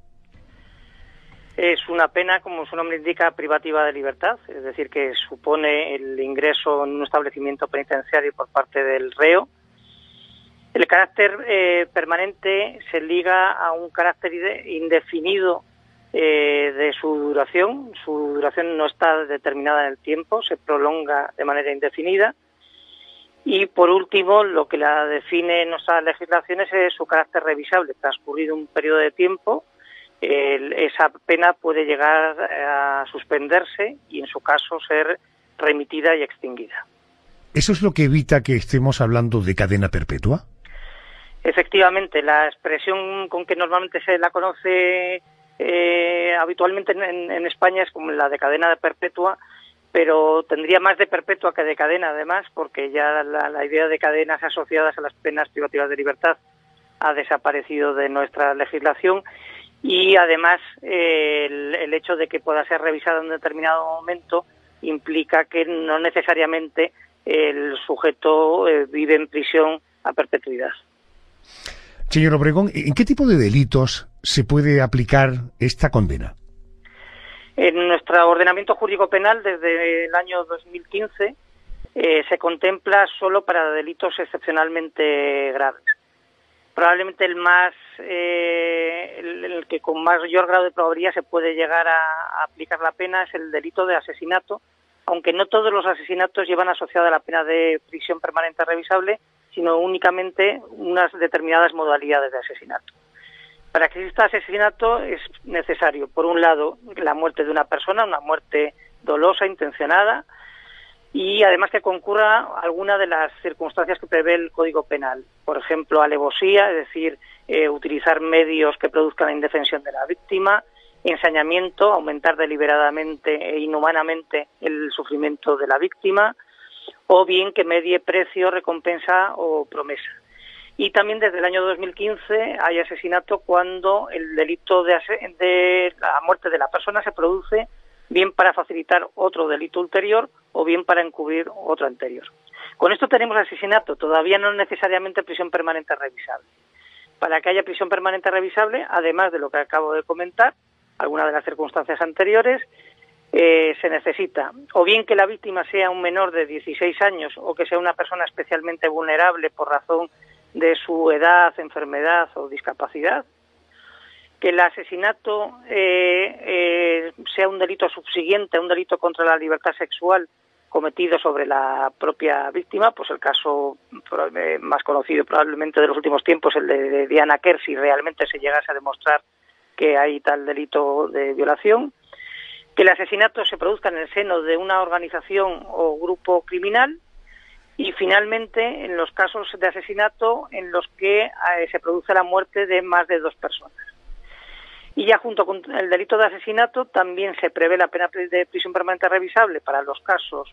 Es una pena, como su nombre indica, privativa de libertad, es decir, que supone el ingreso en un establecimiento penitenciario por parte del reo. El carácter permanente se liga a un carácter indefinido de su duración. Su duración no está determinada en el tiempo, se prolonga de manera indefinida. Y, por último, lo que la define en nuestras legislaciones es su carácter revisable. Transcurrido un periodo de tiempo, esa pena puede llegar a suspenderse y, en su caso, ser remitida y extinguida. ¿Eso es lo que evita que estemos hablando de cadena perpetua? Efectivamente, la expresión con que normalmente se la conoce habitualmente en España es como la de cadena perpetua, pero tendría más de perpetua que de cadena, además, porque ya la idea de cadenas asociadas a las penas privativas de libertad ha desaparecido de nuestra legislación y, además, el hecho de que pueda ser revisada en un determinado momento implica que no necesariamente el sujeto vive en prisión a perpetuidad. Señor Obregón, ¿en qué tipo de delitos se puede aplicar esta condena? En nuestro ordenamiento jurídico penal, desde el año 2015, se contempla solo para delitos excepcionalmente graves. Probablemente el que con mayor grado de probabilidad se puede llegar a aplicar la pena es el delito de asesinato, aunque no todos los asesinatos llevan asociada la pena de prisión permanente revisable, sino únicamente unas determinadas modalidades de asesinato. Para que exista asesinato es necesario, por un lado, la muerte de una persona, una muerte dolosa, intencionada, y además que concurra alguna de las circunstancias que prevé el Código Penal. Por ejemplo, alevosía, es decir, utilizar medios que produzcan la indefensión de la víctima, ensañamiento, aumentar deliberadamente e inhumanamente el sufrimiento de la víctima, o bien que medie precio, recompensa o promesa. Y también desde el año 2015 hay asesinato cuando el delito de la muerte de la persona se produce bien para facilitar otro delito ulterior o bien para encubrir otro anterior. Con esto tenemos asesinato, todavía no necesariamente prisión permanente revisable. Para que haya prisión permanente revisable, además de lo que acabo de comentar, algunas de las circunstancias anteriores, se necesita o bien que la víctima sea un menor de 16 años o que sea una persona especialmente vulnerable por razón de su edad, enfermedad o discapacidad, que el asesinato sea un delito subsiguiente a un delito contra la libertad sexual cometido sobre la propia víctima, pues el caso más conocido probablemente de los últimos tiempos, el de Diana Kerr, si realmente se llegase a demostrar que hay tal delito de violación, que el asesinato se produzca en el seno de una organización o grupo criminal, y finalmente en los casos de asesinato en los que se produce la muerte de más de 2 personas. Y ya junto con el delito de asesinato también se prevé la pena de prisión permanente revisable para los casos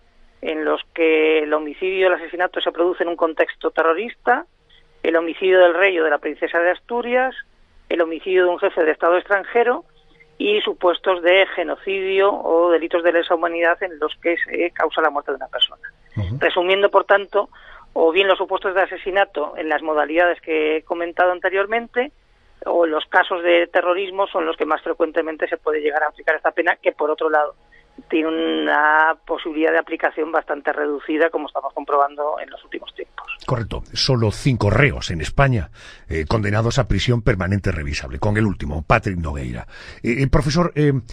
en los que el homicidio y el asesinato se produce en un contexto terrorista, el homicidio del rey o de la princesa de Asturias, el homicidio de un jefe de Estado extranjero y supuestos de genocidio o delitos de lesa humanidad en los que se causa la muerte de una persona. Resumiendo, por tanto, o bien los supuestos de asesinato en las modalidades que he comentado anteriormente, o los casos de terrorismo son los que más frecuentemente se puede llegar a aplicar esta pena, que por otro lado tiene una posibilidad de aplicación bastante reducida, como estamos comprobando en los últimos tiempos. Correcto. Solo 5 reos en España condenados a prisión permanente revisable, con el último, Patrick Nogueira. Profesor,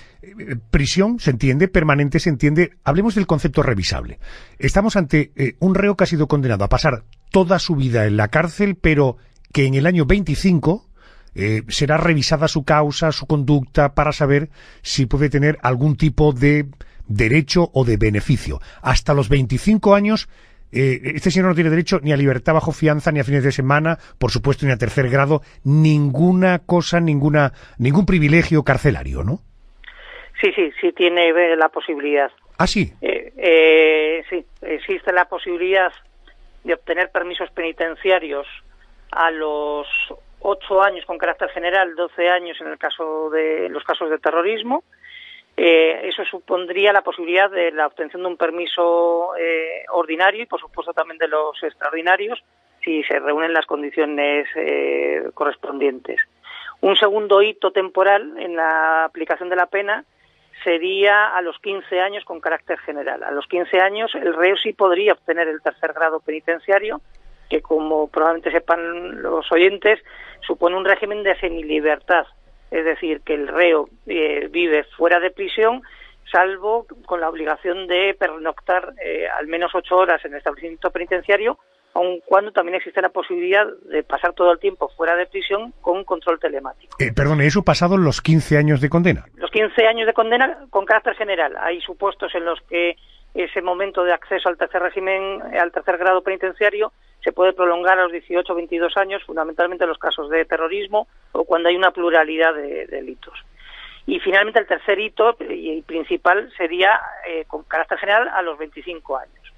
prisión se entiende, permanente se entiende. Hablemos del concepto revisable. Estamos ante un reo que ha sido condenado a pasar toda su vida en la cárcel, pero que en el año 25... será revisada su causa, su conducta, para saber si puede tener algún tipo de derecho o de beneficio. Hasta los 25 años, este señor no tiene derecho ni a libertad bajo fianza, ni a fines de semana, por supuesto, ni a tercer grado, ninguna cosa, ningún privilegio carcelario, ¿no? Sí tiene la posibilidad. ¿Ah, sí? Sí, existe la posibilidad de obtener permisos penitenciarios a los 8 años con carácter general, 12 años en los casos de terrorismo. Eso supondría la posibilidad de la obtención de un permiso ordinario y, por supuesto, también de los extraordinarios, si se reúnen las condiciones correspondientes. Un segundo hito temporal en la aplicación de la pena sería a los 15 años con carácter general. A los 15 años el reo sí podría obtener el tercer grado penitenciario, que, como probablemente sepan los oyentes, supone un régimen de semilibertad, es decir, que el reo vive fuera de prisión, salvo con la obligación de pernoctar al menos 8 horas en el establecimiento penitenciario, aun cuando también existe la posibilidad de pasar todo el tiempo fuera de prisión con control telemático. Perdone, ¿eso pasado los 15 años de condena? Los 15 años de condena con carácter general. Hay supuestos en los que ese momento de acceso al tercer régimen, al tercer grado penitenciario, se puede prolongar a los 18 o 22 años, fundamentalmente en los casos de terrorismo o cuando hay una pluralidad de delitos. Y finalmente el tercer hito y principal sería con carácter general a los 25 años,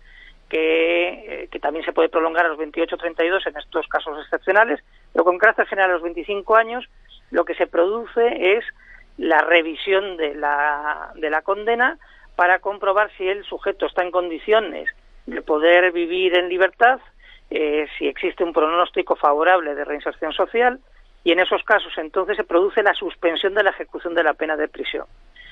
que también se puede prolongar a los 28 o 32 en estos casos excepcionales, pero con carácter general a los 25 años lo que se produce es la revisión de la condena para comprobar si el sujeto está en condiciones de poder vivir en libertad, si existe un pronóstico favorable de reinserción social, y en esos casos entonces se produce la suspensión de la ejecución de la pena de prisión.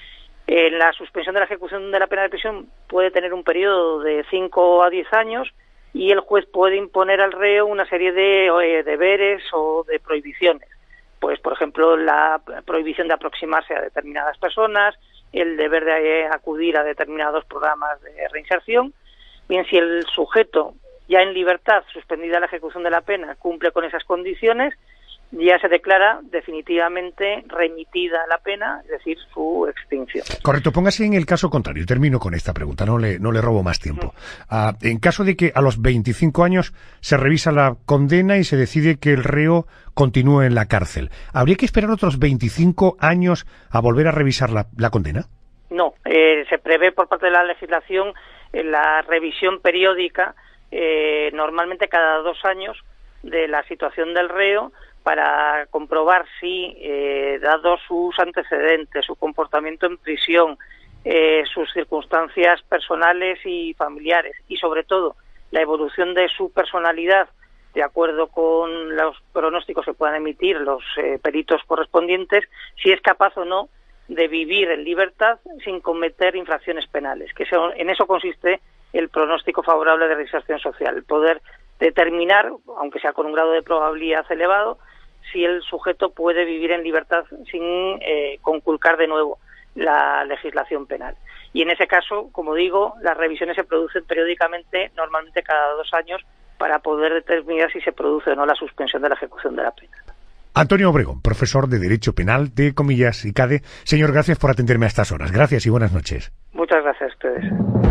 En la suspensión de la ejecución de la pena de prisión puede tener un periodo de 5 a 10 años y el juez puede imponer al reo una serie de deberes o de prohibiciones. Pues, por ejemplo, la prohibición de aproximarse a determinadas personas, el deber de acudir a determinados programas de reinserción. Bien, si el sujeto ya en libertad, suspendida la ejecución de la pena, cumple con esas condiciones, ya se declara definitivamente remitida la pena, es decir, su extinción. Correcto, póngase en el caso contrario. Termino con esta pregunta, no le robo más tiempo. En caso de que a los 25 años se revisa la condena y se decide que el reo continúe en la cárcel, ¿habría que esperar otros 25 años a volver a revisar la condena? No, se prevé por parte de la legislación la revisión periódica, normalmente cada 2 años, de la situación del reo, para comprobar si, dados sus antecedentes, su comportamiento en prisión, sus circunstancias personales y familiares, y sobre todo la evolución de su personalidad, de acuerdo con los pronósticos que puedan emitir los peritos correspondientes, si es capaz o no de vivir en libertad sin cometer infracciones penales, que en eso consiste el pronóstico favorable de reinserción social, el poder determinar, aunque sea con un grado de probabilidad elevado, si el sujeto puede vivir en libertad sin conculcar de nuevo la legislación penal. Y en ese caso, como digo, las revisiones se producen periódicamente, normalmente cada 2 años, para poder determinar si se produce o no la suspensión de la ejecución de la pena. Antonio Obregón, profesor de Derecho Penal de Comillas y CADE. Señor, gracias por atenderme a estas horas. Gracias y buenas noches. Muchas gracias a ustedes.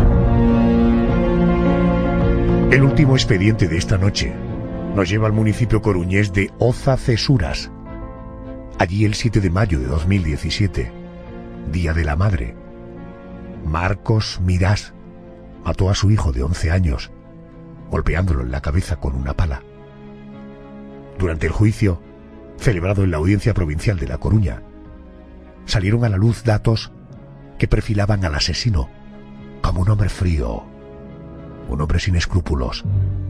El último expediente de esta noche nos lleva al municipio coruñés de Oza Cesuras. Allí, el 7 de mayo de 2017, Día de la Madre, Marcos Mirás mató a su hijo de 11 años, golpeándolo en la cabeza con una pala. Durante el juicio, celebrado en la Audiencia Provincial de La Coruña, salieron a la luz datos que perfilaban al asesino como un hombre frío, un hombre sin escrúpulos.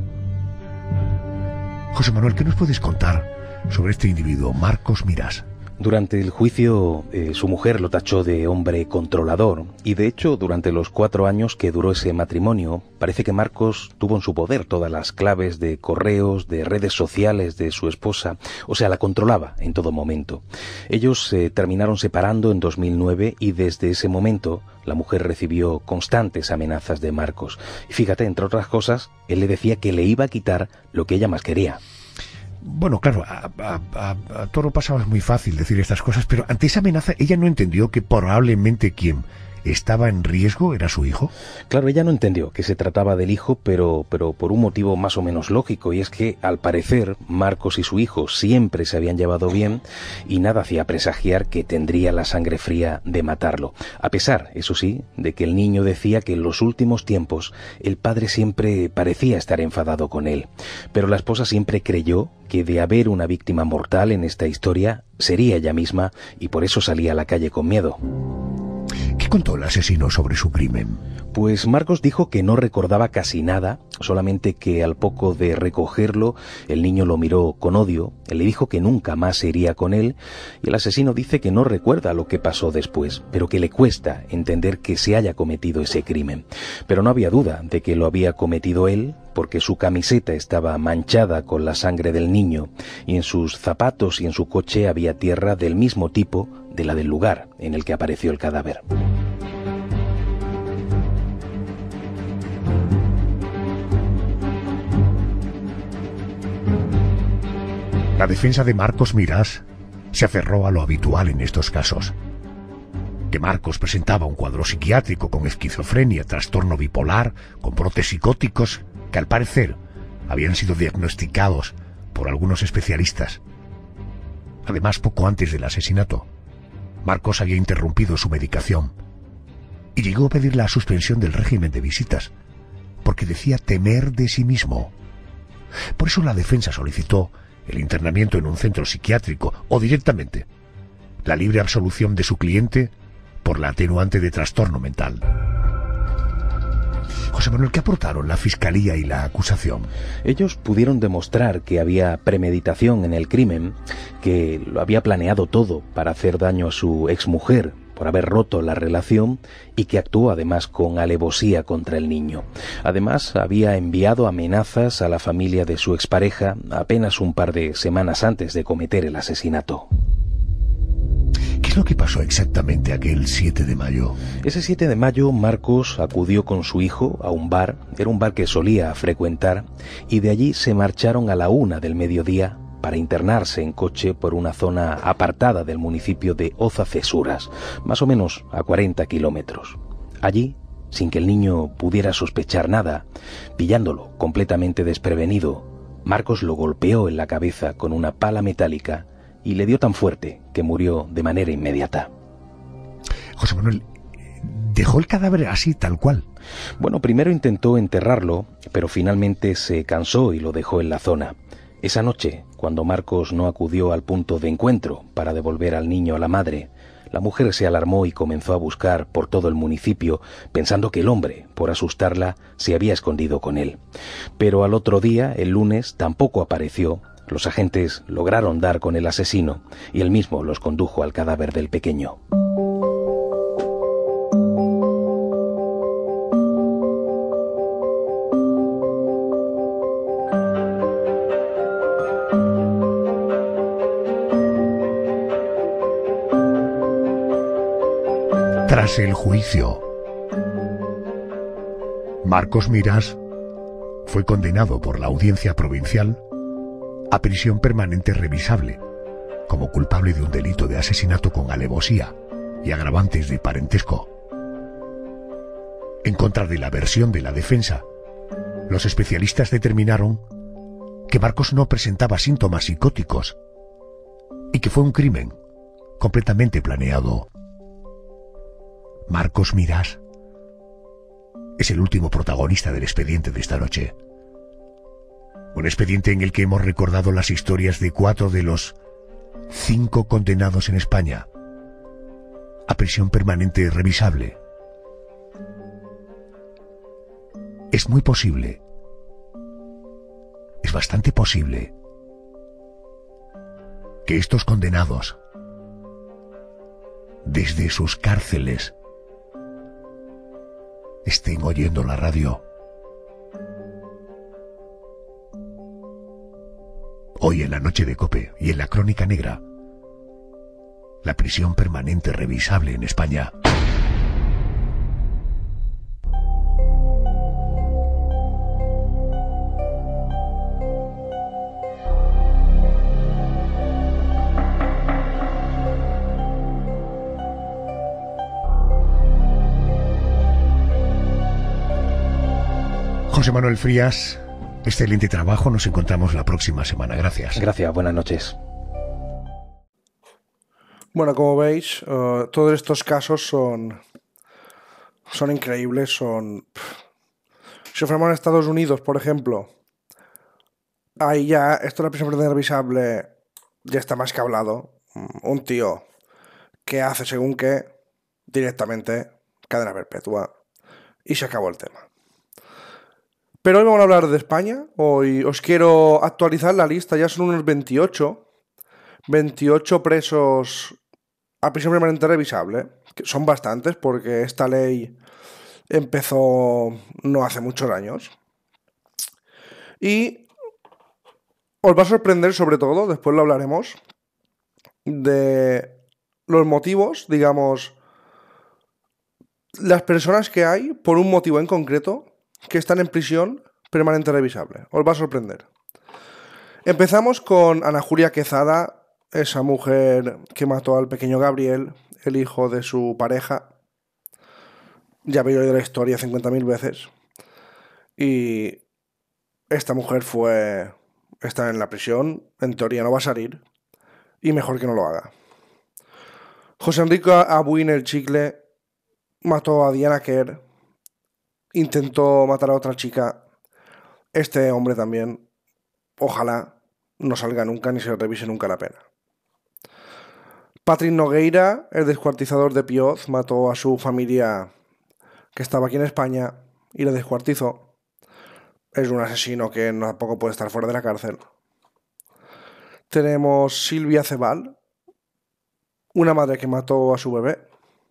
José Manuel, ¿qué nos puedes contar sobre este individuo, Marcos Mirás? Durante el juicio, su mujer lo tachó de hombre controlador y, de hecho, durante los 4 años que duró ese matrimonio, parece que Marcos tuvo en su poder todas las claves de correos, de redes sociales de su esposa, o sea, la controlaba en todo momento. Ellos se terminaron separando en 2009 y desde ese momento la mujer recibió constantes amenazas de Marcos. Y fíjate, entre otras cosas, él le decía que le iba a quitar lo que ella más quería. Bueno, claro, a Toro Pasado es muy fácil decir estas cosas, pero ante esa amenaza ella no entendió que probablemente quien estaba en riesgo era su hijo. Claro, ella no entendió que se trataba del hijo, pero por un motivo más o menos lógico, y es que, al parecer, Marcos y su hijo siempre se habían llevado bien y nada hacía presagiar que tendría la sangre fría de matarlo. A pesar, eso sí, de que el niño decía que en los últimos tiempos el padre siempre parecía estar enfadado con él. Pero la esposa siempre creyó que de haber una víctima mortal en esta historia sería ella misma y por eso salía a la calle con miedo. ¿Qué contó el asesino sobre su crimen? Pues Marcos dijo que no recordaba casi nada, solamente que al poco de recogerlo el niño lo miró con odio, él le dijo que nunca más se iría con él y el asesino dice que no recuerda lo que pasó después, pero que le cuesta entender que se haya cometido ese crimen. Pero no había duda de que lo había cometido él, porque su camiseta estaba manchada con la sangre del niño y en sus zapatos y en su coche había tierra del mismo tipo de la del lugar en el que apareció el cadáver. La defensa de Marcos Mirás se aferró a lo habitual en estos casos: que Marcos presentaba un cuadro psiquiátrico con esquizofrenia, trastorno bipolar, con brotes psicóticos que al parecer habían sido diagnosticados por algunos especialistas. Además, poco antes del asesinato, Marcos había interrumpido su medicación y llegó a pedir la suspensión del régimen de visitas, porque decía temer de sí mismo. Por eso la defensa solicitó el internamiento en un centro psiquiátrico o directamente la libre absolución de su cliente por la atenuante de trastorno mental. José Manuel, ¿qué aportaron la Fiscalía y la acusación? Ellos pudieron demostrar que había premeditación en el crimen, que lo había planeado todo para hacer daño a su exmujer por haber roto la relación y que actuó además con alevosía contra el niño. Además, había enviado amenazas a la familia de su expareja apenas un par de semanas antes de cometer el asesinato. ¿Qué es lo que pasó exactamente aquel 7 de mayo? Ese 7 de mayo, Marcos acudió con su hijo a un bar, era un bar que solía frecuentar, y de allí se marcharon a la 1 del mediodía para internarse en coche por una zona apartada del municipio de Oza-Cesuras, más o menos a 40 kilómetros. Allí, sin que el niño pudiera sospechar nada, pillándolo completamente desprevenido, Marcos lo golpeó en la cabeza con una pala metálica y le dio tan fuerte que murió de manera inmediata. José Manuel, ¿dejó el cadáver así, tal cual? Bueno, primero intentó enterrarlo, pero finalmente se cansó y lo dejó en la zona. Esa noche, cuando Marcos no acudió al punto de encuentro para devolver al niño a la madre, la mujer se alarmó y comenzó a buscar por todo el municipio, pensando que el hombre, por asustarla, se había escondido con él. Pero al otro día, el lunes, tampoco apareció. Los agentes lograron dar con el asesino y él mismo los condujo al cadáver del pequeño. Tras el juicio, Marcos Mirás fue condenado por la Audiencia Provincial a prisión permanente revisable, como culpable de un delito de asesinato con alevosía y agravantes de parentesco. En contra de la versión de la defensa, los especialistas determinaron que Marcos no presentaba síntomas psicóticos y que fue un crimen completamente planeado. Marcos Mirás es el último protagonista del expediente de esta noche. Un expediente en el que hemos recordado las historias de 4 de los 5 condenados en España a prisión permanente revisable. Es muy posible, es bastante posible, que estos condenados, desde sus cárceles, estén oyendo la radio. Hoy en la noche de COPE y en la Crónica Negra, la prisión permanente revisable en España. José Manuel Frías, excelente trabajo. Nos encontramos la próxima semana. Gracias. Gracias, buenas noches. Bueno, como veis, todos estos casos son increíbles. Si fuéramos en Estados Unidos, por ejemplo, ahí ya, esto de la prisión permanente revisable ya está más que hablado. Un tío que hace según qué, directamente cadena perpetua, y se acabó el tema. Pero hoy vamos a hablar de España. Hoy os quiero actualizar la lista. Ya son unos 28 presos a prisión permanente revisable, que son bastantes porque esta ley empezó no hace muchos años. Y os va a sorprender, sobre todo, después lo hablaremos, de los motivos, digamos, las personas que hay por un motivo en concreto que están en prisión permanente revisable. Os va a sorprender. Empezamos con Ana Julia Quezada, esa mujer que mató al pequeño Gabriel, el hijo de su pareja. Ya habéis oído la historia 50.000 veces. Y esta mujer está en la prisión, en teoría no va a salir, y mejor que no lo haga. José Enrique Abuin el Chicle mató a Diana Kerr, intentó matar a otra chica. Este hombre también, ojalá no salga nunca ni se revise nunca la pena. Patrick Nogueira, el descuartizador de Pioz, mató a su familia que estaba aquí en España y le descuartizó. Es un asesino que tampoco puede estar fuera de la cárcel. Tenemos Silvia Cebal, una madre que mató a su bebé.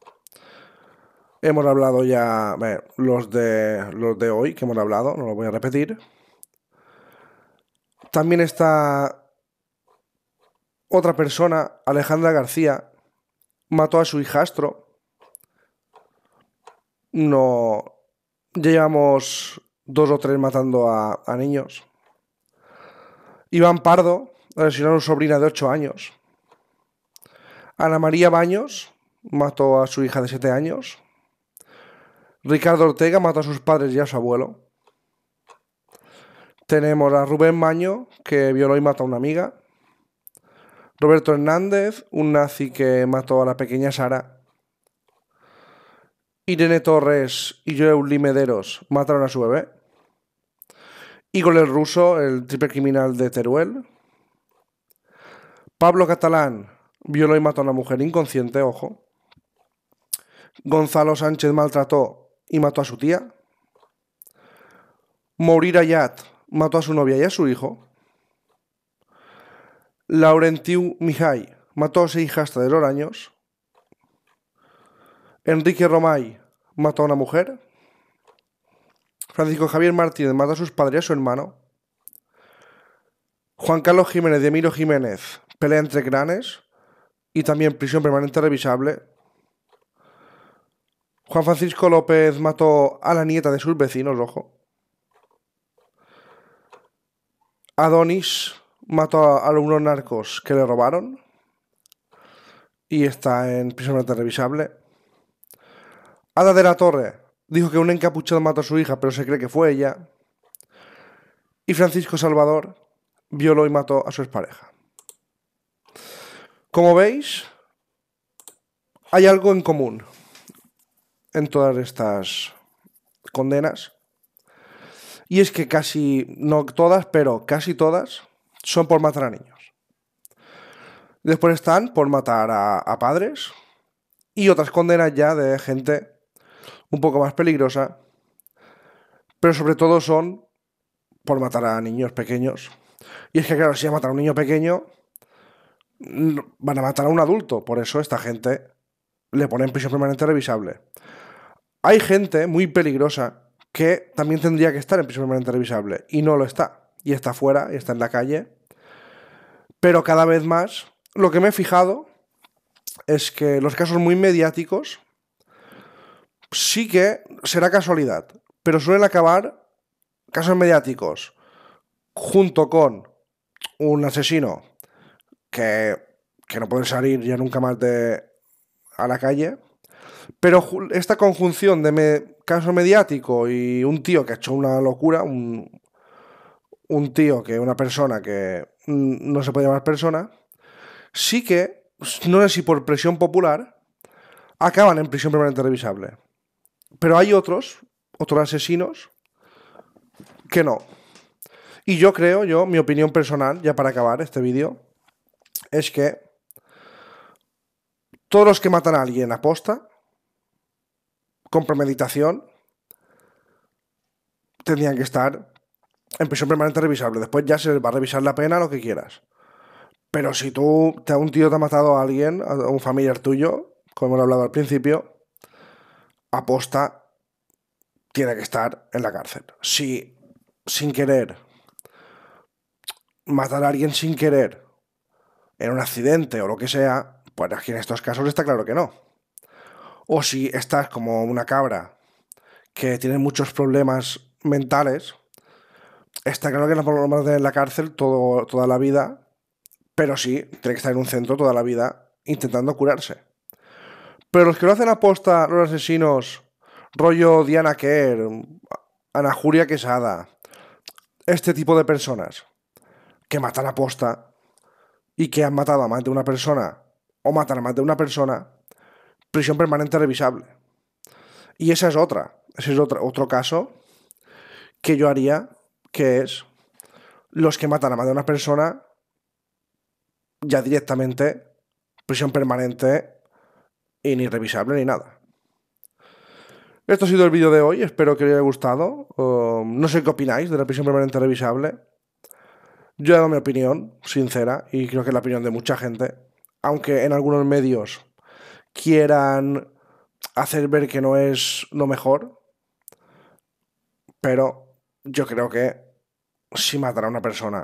Hemos hablado ya, los de hoy que hemos hablado, no lo voy a repetir. También está otra persona, Alejandra García, mató a su hijastro. No, ya llevamos 2 o 3 matando a niños. Iván Pardo asesinó a una sobrina de 8 años. Ana María Baños mató a su hija de 7 años. Ricardo Ortega mató a sus padres y a su abuelo. Tenemos a Rubén Maño, que violó y mató a una amiga. Roberto Hernández, un nazi que mató a la pequeña Sara. Irene Torres y Joeuli Mederos mataron a su bebé. Igor el Ruso, el triple criminal de Teruel. Pablo Catalán violó y mató a una mujer inconsciente, ojo. Gonzalo Sánchez maltrató y mató a su tía. Mourir Ayat mató a su novia y a su hijo. Laurentiu Mijay mató a su hijastra de 2 años. Enrique Romay mató a una mujer. Francisco Javier Martínez mató a sus padres y a su hermano. Juan Carlos Jiménez y Emilio Jiménez pelea entre clanes y también prisión permanente revisable. Juan Francisco López mató a la nieta de sus vecinos, ojo. Adonis mató a unos narcos que le robaron y está en prisión permanente revisable. Ada de la Torre dijo que un encapuchado mató a su hija, pero se cree que fue ella. Y Francisco Salvador violó y mató a su expareja. Como veis, hay algo en común en todas estas condenas. Y es que casi, no todas, pero casi todas son por matar a niños. Después están por matar a padres y otras condenas ya de gente un poco más peligrosa, pero sobre todo son por matar a niños pequeños. Y es que claro, si van a matar a un niño pequeño, van a matar a un adulto. Por eso esta gente le ponen prisión permanente revisable. Hay gente muy peligrosa que también tendría que estar en prisión permanente revisable y no lo está. Y está fuera, y está en la calle. Pero cada vez más, lo que me he fijado es que los casos muy mediáticos sí que será casualidad, pero suelen acabar casos mediáticos junto con un asesino que no puede salir ya nunca más a la calle, pero esta conjunción de caso mediático y un tío que ha hecho una locura, una persona que no se puede llamar persona, sí que, no sé si por presión popular, acaban en prisión permanente revisable. Pero hay otros asesinos que no. Y yo creo, mi opinión personal, ya para acabar este vídeo, es que todos los que matan a alguien a posta, con premeditación, tendrían que estar en prisión permanente revisable. Después ya se les va a revisar la pena, lo que quieras. Pero si un tío te ha matado a alguien, a un familiar tuyo, como hemos hablado al principio, aposta, tiene que estar en la cárcel. Si sin querer, matar a alguien sin querer, en un accidente o lo que sea, pues aquí en estos casos está claro que no. O si estás como una cabra que tiene muchos problemas mentales, está claro que no podemos mantener en la cárcel toda la vida, pero sí, tiene que estar en un centro toda la vida intentando curarse. Pero los que lo hacen aposta, los asesinos, rollo Diana Kerr, Ana Julia Quesada, este tipo de personas que matan aposta y que han matado a más de una persona o matan a más de una persona, prisión permanente revisable. Y ese es otro caso que yo haría, que es los que matan a más de una persona, ya directamente prisión permanente y ni revisable ni nada. Esto ha sido el vídeo de hoy, espero que os haya gustado. No sé qué opináis de la prisión permanente revisable. Yo he dado mi opinión sincera y creo que es la opinión de mucha gente, aunque en algunos medios quieran hacer ver que no es lo mejor, pero yo creo que si matan a una persona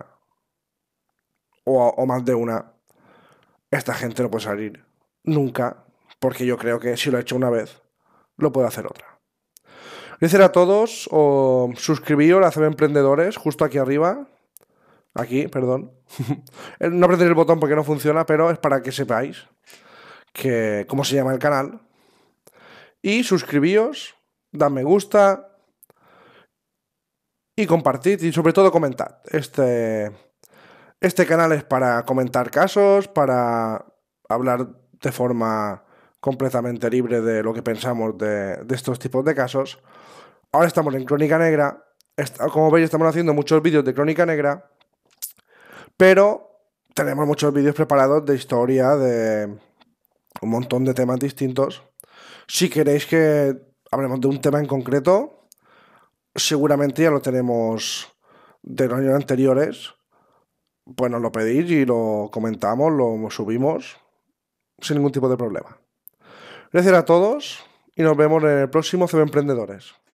o más de una, esta gente no puede salir nunca, porque yo creo que si lo ha hecho una vez, lo puede hacer otra. Gracias a todos, suscribíos a CB Emprendedores, justo aquí arriba. Aquí, perdón. No apretéis el botón porque no funciona, pero es para que sepáis cómo se llama el canal. Y suscribíos, dad me gusta y compartid y sobre todo comentad. Este canal es para comentar casos, para hablar de forma completamente libre de lo que pensamos de estos tipos de casos. Ahora estamos en Crónica Negra. Como veis, estamos haciendo muchos vídeos de Crónica Negra, pero tenemos muchos vídeos preparados de historia, de un montón de temas distintos. Si queréis que hablemos de un tema en concreto, seguramente ya lo tenemos de los años anteriores. Pues nos lo pedís y lo comentamos, lo subimos sin ningún tipo de problema. Gracias a todos y nos vemos en el próximo CB Emprendedores.